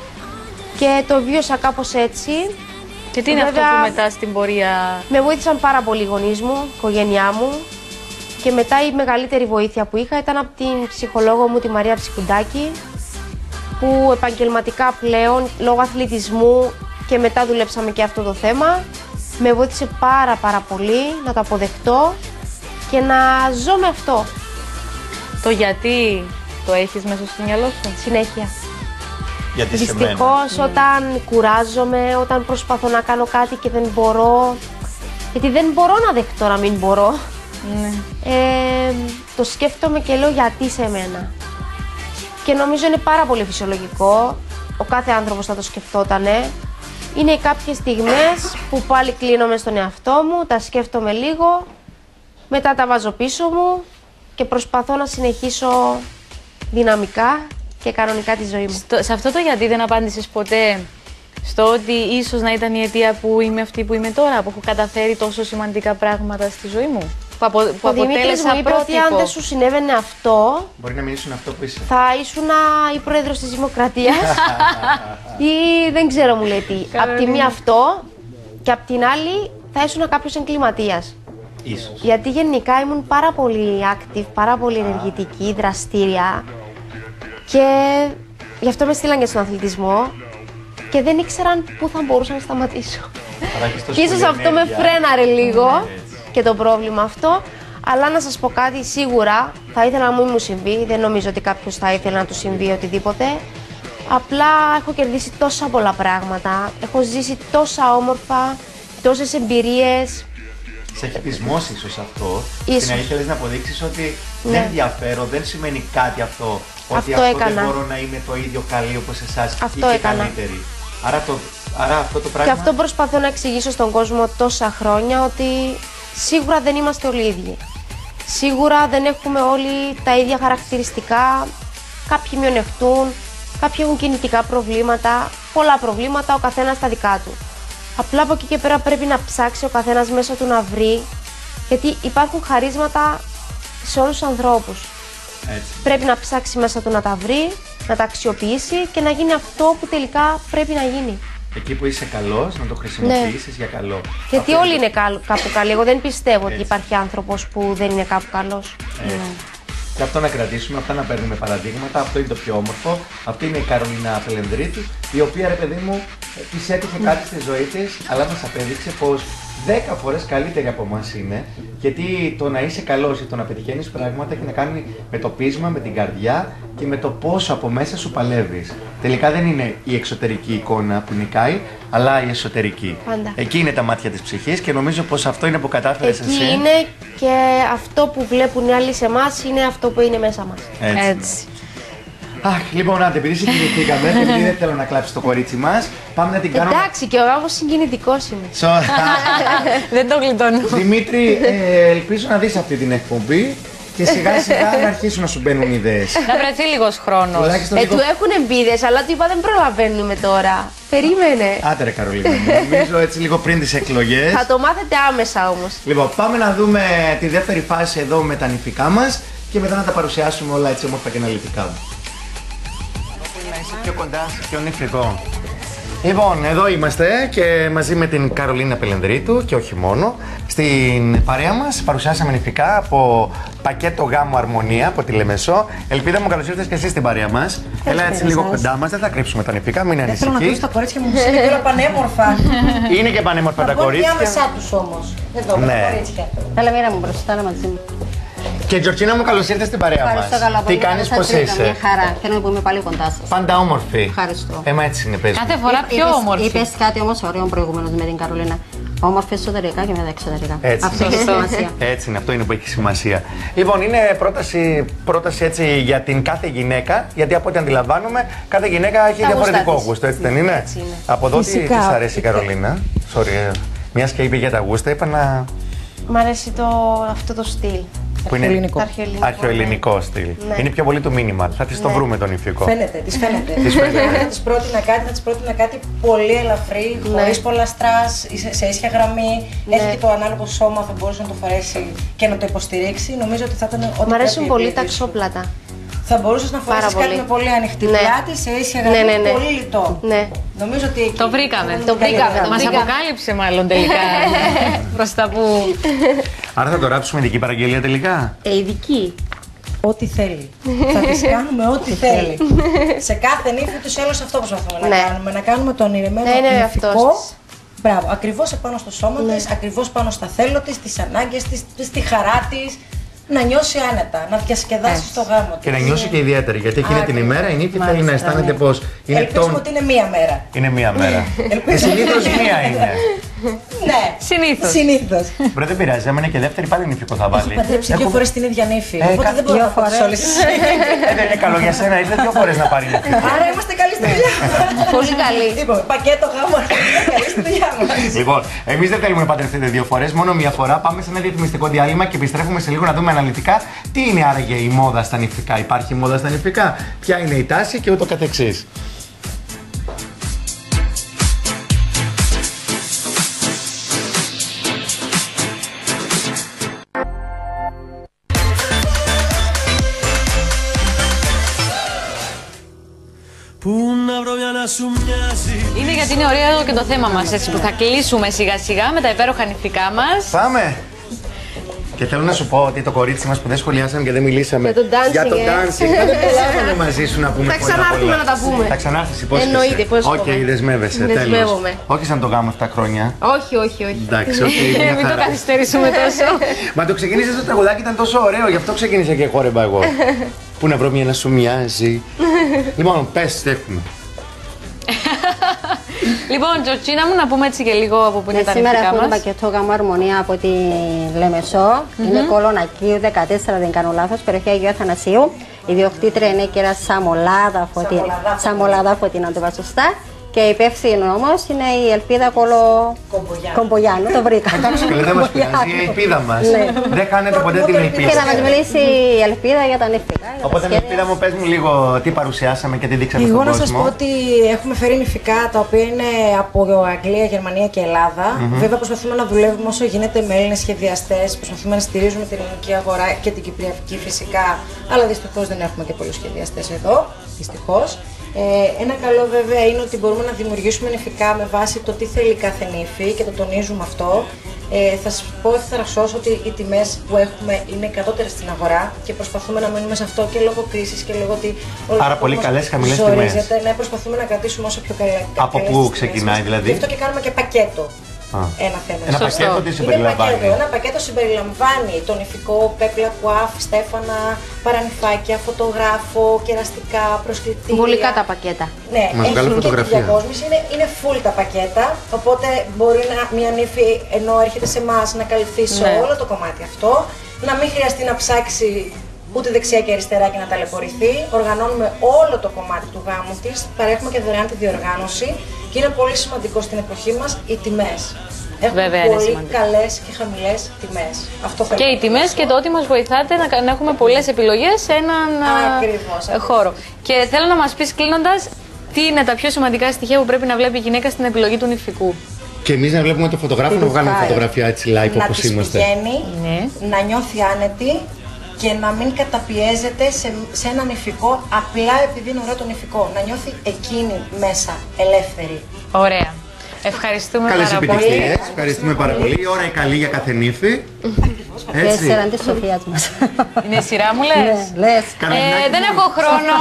Και το βίωσα κάπως έτσι. Και τι είναι Βέβαια, αυτό που μετά στην πορεία. Με βοήθησαν πάρα πολύ οι γονείς μου, η οικογένειά μου. Και μετά η μεγαλύτερη βοήθεια που είχα ήταν από την ψυχολόγο μου, τη Μαρία Ψικουντάκη, που επαγγελματικά πλέον, λόγω αθλητισμού και μετά δουλέψαμε και αυτό το θέμα, με βοήθησε πάρα πάρα πολύ να το αποδεχτώ και να ζω με αυτό Το γιατί το έχεις μέσα στο μυαλό σου? συνέχεια. Γιατί σε μένα. Δυστυχώς όταν κουράζομαι, όταν προσπαθώ να κάνω κάτι και δεν μπορώ, γιατί δεν μπορώ να δεχτώ να μην μπορώ, Ναι. ε, το σκέφτομαι και λέω γιατί σε μένα. Και νομίζω είναι πάρα πολύ φυσιολογικό, ο κάθε άνθρωπος θα το σκεφτότανε. Είναι κάποιες στιγμές που πάλι κλείνομαι στον εαυτό μου, τα σκέφτομαι λίγο, μετά τα βάζω πίσω μου και προσπαθώ να συνεχίσω δυναμικά και κανονικά τη ζωή μου. Στο- σε αυτό το γιατί δεν απάντησες ποτέ στο ότι ίσως να ήταν η αιτία που είμαι αυτή που είμαι τώρα, που έχω καταφέρει τόσο σημαντικά πράγματα στη ζωή μου, που, απο, που Ο Δημήτρης αποτέλεσα μου είπε ότι αν πρότυπο. δεν σου συνέβαινε αυτό, Μπορεί να μην ήσουν αυτό που είσαι. θα ήσουν η πρόεδρος της Δημοκρατίας ή δεν ξέρω μου λέει τι. Απ' τη μία αυτό και απ' την άλλη θα ήσουν κάποιος εγκληματίας. Ίσως. Γιατί γενικά ήμουν πάρα πολύ active, πάρα πολύ ενεργητική, δραστήρια και γι' αυτό με στείλαν και στον αθλητισμό και δεν ήξεραν πού θα μπορούσα να σταματήσω. Αλλά έχεις τόσο Ίσως πολύ αυτό με ενέργεια. φρέναρε λίγο Έτσι. και το πρόβλημα αυτό. Αλλά να σας πω κάτι, σίγουρα θα ήθελα να μην μου συμβεί. Δεν νομίζω ότι κάποιος θα ήθελε να του συμβεί οτιδήποτε. Απλά έχω κερδίσει τόσα πολλά πράγματα. Έχω ζήσει τόσα όμορφα, τόσες εμπειρίες. Σε έχει πεισμώσει ίσως αυτό. Ίσως. Στην ήθελες να αποδείξεις ότι Ναι. δεν διαφέρω, δεν σημαίνει κάτι αυτό. Ότι Αυτό αυτό έκανα. δεν μπορώ να είμαι το ίδιο καλή όπως εσάς Αυτό ή και έκανα. καλύτερη. Άρα, το, άρα αυτό το Και πράγμα. αυτό προσπαθώ να εξηγήσω στον κόσμο τόσα χρόνια, ότι σίγουρα δεν είμαστε όλοι ίδιοι. Σίγουρα δεν έχουμε όλοι τα ίδια χαρακτηριστικά. Κάποιοι μειονεκτούν, κάποιοι έχουν κινητικά προβλήματα, πολλά προβλήματα, ο καθένας τα δικά του. Απλά από εκεί και πέρα πρέπει να ψάξει ο καθένας μέσα του να βρει, γιατί υπάρχουν χαρίσματα σε όλους τους ανθρώπους. Έτσι. Πρέπει να ψάξει μέσα του να τα βρει, να τα αξιοποιήσει και να γίνει αυτό που τελικά πρέπει να γίνει. Εκεί που είσαι καλός, να το χρησιμοποιήσεις ναι. για καλό. Γιατί αυτό όλοι είναι κάπου καλοί. Εγώ δεν πιστεύω Έτσι. ότι υπάρχει άνθρωπος που δεν είναι κάπου καλός. Ναι. Και αυτό να κρατήσουμε, αυτά να παίρνουμε παραδείγματα. Αυτό είναι το πιο όμορφο. Αυτή είναι η Καρολίνα Πελενδρίτου, η οποία ρε παιδί μου της έτυχε κάτι στη ζωή της, αλλά μας απέδειξε πως δέκα φορές καλύτερη από εμάς είναι. Γιατί το να είσαι καλός ή το να πετυχαίνεις πράγματα έχει να κάνει με το πείσμα, με την καρδιά και με το πόσο από μέσα σου παλεύεις. Τελικά δεν είναι η εξωτερική εικόνα που νικάει, αλλά η εσωτερική. Πάντα. Εκεί είναι τα μάτια της ψυχής και νομίζω πως αυτό είναι που κατάφερες εσύ. Εκεί είναι και αυτό που βλέπουν οι άλλοι σε εμάς είναι αυτό που είναι μέσα μας. Έτσι. Έτσι. Αχ, λοιπόν, άντε, επειδή συγκινηθήκαμε και επειδή δεν θέλω να κλάψει το κορίτσι μας, πάμε να την κάνουμε. Εντάξει, και ο γάμος συγκινητικός είναι. Σωστά. Δεν το γλιτώνω. Δημήτρη, ε, ελπίζω να δεις αυτή την εκπομπή και σιγά σιγά να αρχίσουν να σου μπαίνουν ιδέες. Να βρεθεί λίγος χρόνος. Τουλάχιστον Ε, λίγο- του έχουν εμπίδες, αλλά του είπα δεν προλαβαίνουμε τώρα. Περίμενε. Άντε ρε Καρολίνα, νομίζω έτσι λίγο πριν τις εκλογές. Θα το μάθετε άμεσα όμως. Λοιπόν, πάμε να δούμε τη δεύτερη φάση εδώ με τα νηφικά μας και μετά να τα παρουσιάσουμε όλα έτσι όμορφα και αναλυτικά. Να είσαι πιο κοντά σε πιο νηφικό. Λοιπόν, εδώ είμαστε και μαζί με την Καρολίνα Πελενδρίτου και όχι μόνο. Στην παρέα μας παρουσιάσαμε νηφικά από πακέτο γάμου Αρμονία από τη Λεμεσό. Ελπίδα μου, καλώς ήρθες και εσύ στην παρέα μας. Έλα έτσι λίγο κοντά μας, δεν θα κρύψουμε τα νηφικά, μην Δεν θέλω να κρύψω ανησυχείς. τα κορίτσια μου, είναι και όλα πανέμορφα. Είναι και πανέμορφα τα Θα βγουν και κορίτσια. άμεσά τους όμως. Εδώ, με Ναι. τα κορίτσια. Έλα μοίρα μου μπροστά, έλα μαζί μου. Και Τζορτζίνα μου, καλώς ήρθες στην παρέα μας. Ευχαριστώ καλά Τι πολύ. κάνεις, Σας πώς βρήκα, είσαι? Μια χαρά. Θέλω που είμαι πάλι κοντά σας. Πάντα όμορφη. Ευχαριστώ. Έμα έτσι είναι, πες μου. Κάθε φορά πιο Είπες- όμορφη. Είπες κάτι όμως ωραίο προηγουμένως με την Καρολίνα. Όμορφη εσωτερικά και μετά εξωτερικά. Έτσι. Αυτό έχει σημασία. Έτσι είναι, αυτό είναι που έχει σημασία. Λοιπόν, είναι πρόταση, πρόταση έτσι για την κάθε γυναίκα, γιατί από ό,τι αντιλαμβάνομαι, κάθε γυναίκα έχει Τα διαφορετικό γούστα της. γούστο, έτσι δεν είναι? Έτσι είναι. Από εδώ τι Φυσικά. της αρέσει η Καρολίνα. Sorry, μια και είπε για τα γούστα, είπα να. Μ' αρέσει το, αυτό το στυλ. Που είναι Αρχαιοελληνικό. Το αρχαιοελληνικό. αρχαιοελληνικό στυλ. Ναι. Είναι πιο πολύ του minimal. Θα τη το Ναι. βρούμε τον ηφικό. Φαίνεται, της φαίνεται. Της φαίνεται. Θα της πρότεινα κάτι, θα της πρότεινα κάτι πολύ ελαφρύ, Ναι. χωρίς πολλά στρας, σε- σε ίσια γραμμή. Ναι. Έχει και το ανάλογο σώμα, θα μπορούσε να το φορέσει και να το υποστηρίξει. Νομίζω ότι θα ήταν ό,τι Μ' αρέσουν πρέπει πολύ η τα παιδί σου. ξόπλατα. Θα μπορούσες να Πάρα φορέσεις κάτι πολύ. με πολύ ανοιχτή Ναι. πλάτη, σε ίσια Ναι, γραμμή, ναι, ναι. πολύ λιτό. Ναι. Νομίζω ότι εκεί Το βρήκαμε. είναι Το βρήκαμε, καλύτερα. το Μας βρήκαμε. αποκάλυψε μάλλον τελικά προς τα που... Άρα θα το ράψουμε ειδική παραγγελία τελικά. Ε, ειδική. Ό,τι θέλει. Θα της κάνουμε ό,τι θέλει. Σε κάθε νύφη τους έλος αυτό προσπαθούμε να Ναι. κάνουμε. Να κάνουμε τον ηρεμένο Ναι, είναι νηφικό. αυτός της. Μπράβο, ακριβώς επάνω στο σώμα Ναι. της, ακριβώς πάνω στα θέλω της, τις ανάγκες της, στη χαρά της. Να νιώσει άνετα, να διασκεδάσει στο γάμο της. Και να νιώσει και ιδιαίτερη, γιατί εκείνη την Ακριβώς. ημέρα η νύφη θέλει Μάλιστα, να αισθάνεται ναι. πως είναι Ελπίζουμε τον. ότι είναι μία μέρα. Είναι μία μέρα. Και Ελπίζουμε. συνήθως μία είναι. Ναι, Συνήθως. συνήθως. Μπρε, δεν πειράζει, άμα είναι και δεύτερη πάλι νηφικό θα βάλει. Έχω παντρέψει δύο Έχουμε- φορές την ίδια νύφη. Ε, Οπότε κα- δεν μπορώ δύο να πω τις φορές. όλες. Ε, δεν είναι καλό για σένα, ήρθε δύο φορές να πάρει νηφικό. Άρα είμαστε καλοί στη δουλειά μας. Πολύ καλή. Λοιπόν, πακέτο γάμο, καλή στη δουλειά μας. Λοιπόν, εμείς δεν θέλουμε να παντρευτείτε δύο φορές, μόνο μία φορά. Πάμε σε ένα διαφημιστικό διάλειμμα και επιστρέφουμε σε λίγο να δούμε αναλυτικά τι είναι άραγε η μόδα στα νηφικά. Υπάρχει μόδα στα νηφικά, ποια είναι η τάση και ούτω καθεξής. Πού να βρω μια να σου μοιάζει. Είναι γιατί είναι ωραίο και το θέμα μας, έτσι που θα κλείσουμε σιγά σιγά με τα υπέροχα νηφικά μας. Πάμε! Και θέλω να σου πω ότι το κορίτσι μας που δεν σχολιάσαμε και δεν μιλήσαμε Για το dancing, για το ε. dancing, δεν προλάβαμε μαζί σου να πούμε Θα πολλά ξανάρθουμε πολλά. να τα πούμε. Θα ξανάρθεις, υπόσχεσαι. Εννοείται, υπόσχομαι. Οκ, δεσμεύεσαι, τέλος. Δεσμεύομαι. Όχι σαν το γάμο αυτά χρόνια. Όχι, όχι, όχι. Εντάξει, οκ, μια Μην το χαρά. καθυστερήσουμε τόσο. Μα το ξεκίνησες το τραγουδάκι, ήταν τόσο ωραίο, γι' αυτό ξεκίνησα και χόρεμπα εγώ. Πού να βρω μια να σου μοιάζει. Λοιπόν, πες, τι έχουμε. Λοιπόν, Τζορτζίνα μου, να πούμε έτσι και λίγο από πού είναι Ε, τα Σήμερα νηφικά έχουμε το μας. πακέτο γάμου Αρμονία από τη Λεμεσό. Είναι Κολονακίου δεκατέσσερα, δεν κάνω λάθος, περιοχή Αγίου Αθανασίου. Η διοκτήτρια είναι η κυρία Σαμολάδα Φωτίνα. Σαμολάδα Φωτίνα, να το είπα σωστά. Και η υπεύθυνη όμως είναι η Ελπίδα Κολο... Κομπογιάννου. Κομπογιάννου. Το βρήκα. Εντάξει, καλέ, δεν μας πειράζει, η ελπίδα μας. Δεν χάνετε ποτέ την ελπίδα. Και να μας μιλήσει η Ελπίδα για τα νηφικά. για τα Οπότε, σχέδια. Ελπίδα μου, πες μου λίγο τι παρουσιάσαμε και τι δείξαμε στον Εγώ να κόσμο. σας πω ότι έχουμε φέρει νηφικά τα οποία είναι από Αγγλία, Γερμανία και Ελλάδα. Βέβαια, προσπαθούμε να δουλεύουμε όσο γίνεται με Έλληνες σχεδιαστές, προσπαθούμε να στηρίζουμε την ελληνική αγορά και την κυπριακή φυσικά. Αλλά δυστυχώς δεν έχουμε και πολλούς σχεδιαστές εδώ. Δυστυχώς. Ε, ένα καλό βέβαια είναι ότι μπορούμε να δημιουργήσουμε νηφικά με βάση το τι θέλει κάθε νύφη και το τονίζουμε αυτό. Ε, θα σας πω ευθαρσώς ότι οι τιμές που έχουμε είναι κατώτερες στην αγορά και προσπαθούμε να μείνουμε σε αυτό και λόγω κρίσης και λόγω ότι όλο Άρα ο πολύ κόσμος καλές, χαμηλές ζορίζεται. τιμές. Ναι, προσπαθούμε να κρατήσουμε όσο πιο καλά. Από πού ξεκινάει δηλαδή? Γι' αυτό και κάνουμε και πακέτο. Α. Ένα θέμα. Ένα Σωστό. πακέτο τι Είναι συμπεριλαμβάνει? πακέτο. Ένα πακέτο συμπεριλαμβάνει τον ηφικό, πέπλα, κουάφ, στέφανα, παρανυφάκια, φωτογράφο, κεραστικά, προσκλητήρια. Βολικά τα πακέτα. Ναι, Μας βγάλει έχει και τη φωτογραφία. διακόσμηση, είναι, είναι full τα πακέτα. Οπότε μπορεί να, μια νύφη ενώ έρχεται σε εμά να καλυφθεί σε Ναι. όλο το κομμάτι αυτό, να μην χρειαστεί να ψάξει ούτε δεξιά και αριστερά και να ταλαιπωρηθεί. Οργανώνουμε όλο το κομμάτι του γάμου της, παρέχουμε και δωρεάν τη διοργάνωση και είναι πολύ σημαντικό στην εποχή μας οι τιμές. Έχουμε Βέβαια, είναι πολύ σημαντικό. καλές και χαμηλές τιμές. Αυτό θέλω Και να οι τιμές και το ότι μας βοηθάτε να, να έχουμε πολλές επιλογές σε έναν α, Ακριβώς, ακριβώς. χώρο. Και θέλω να μας πεις κλείνοντας, τι είναι τα πιο σημαντικά στοιχεία που πρέπει να βλέπει η γυναίκα στην επιλογή του νηφικού. Και εμείς να βλέπουμε το φωτογράφο, να βγάλουμε φωτογραφία έτσι live να όπως της είμαστε. πηγαίνει, Ναι. να νιώθει άνετη και να μην καταπιέζεται σε, σε έναν ηφικό απλά επειδή είναι ωραίο το ηφικό. Να νιώθει εκείνη μέσα ελεύθερη. Ωραία. Ευχαριστούμε Καλές πάρα πολύ. επιτυχίες, ευχαριστούμε πάρα πολύ. Η ώρα η καλή για κάθε νύφη. Και Έτσι. σειρά της Σοφίας μας. Είναι η σειρά μου, λες? Ναι, λες. Ε, δεν έχω χρόνο.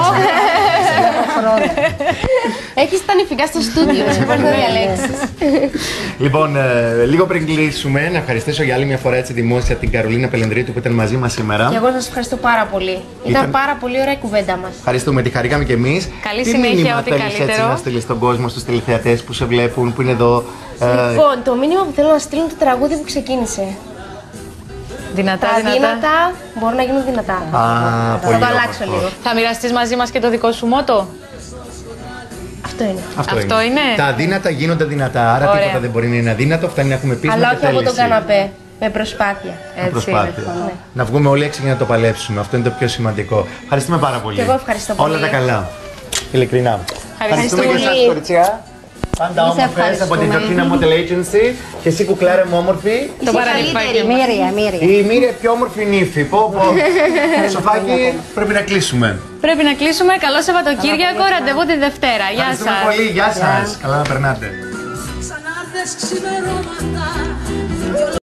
Έχεις τα νηφικά στο στούντιο, σε μπορεί να διαλέξεις. Λοιπόν, ε, λίγο πριν κλείσουμε, να ευχαριστήσω για άλλη μια φορά έτσι δημόσια την Καρολίνα Πελενδρίτου που ήταν μαζί μας σήμερα. Και εγώ σας ευχαριστώ πάρα πολύ. Ήταν πάρα πολύ ωραία η κουβέντα μας. Ευχαριστούμε, τη χαρήκαμε κι εμείς. Καλή Τι συνέχεια, μήνυμα ό,τι θέλεις έτσι καλύτερο. να στείλεις στον κόσμο, στους τηλεθεατές που σε βλέπουν, που είναι εδώ. ε, Λοιπόν, το μήνυμα που θέλω να στείλω είναι το τραγούδι που ξεκίνησε. Δυνατά, Τα δυνατά. αδύνατα μπορούν να γίνουν δυνατά. Α, πολύ Θα το όμορφο. αλλάξω λίγο. Θα μοιραστείς μαζί μας και το δικό σου μότο. Αυτό είναι. Αυτό είναι. Τα αδύνατα γίνονται δυνατά. Άρα Ωραία. τίποτα δεν μπορεί να είναι αδύνατο. Φτάνει να έχουμε πείσμα Αλλά και όχι από τον θέληση. καναπέ. Με προσπάθεια. Έτσι Προσπάθεια. είναι. Ναι. Να βγούμε όλοι έξω για να το παλέψουμε. Αυτό είναι το πιο σημαντικό. Ευχαριστούμε πάρα πολύ. Και εγώ ευχαριστώ πολύ. Όλα τα καλά. Ειλικρινά. Ευχαριστούμε και πολύ. εσάς, κοριτσιά. Πάντα Εμείς όμορφες από την ευχαριστούμε. Γιορτίνα Model Agency. Και εσύ, κουκλάρα μου, όμορφη. Το παραλυφάκι. Μύρια, Μύρια. Η Μύρια πιο όμορφη νύφη. Πω, πω. Σοφάκι, πρέπει να κλείσουμε. Πρέπει να κλείσουμε. Καλό Σαββατοκύριακο. Ραντεβού τη Δευτέρα. Γεια Ευχαριστούμε σας. πολύ. Γεια σας. Καλά να περνάτε. Σαν να έρθεις ξημερώματα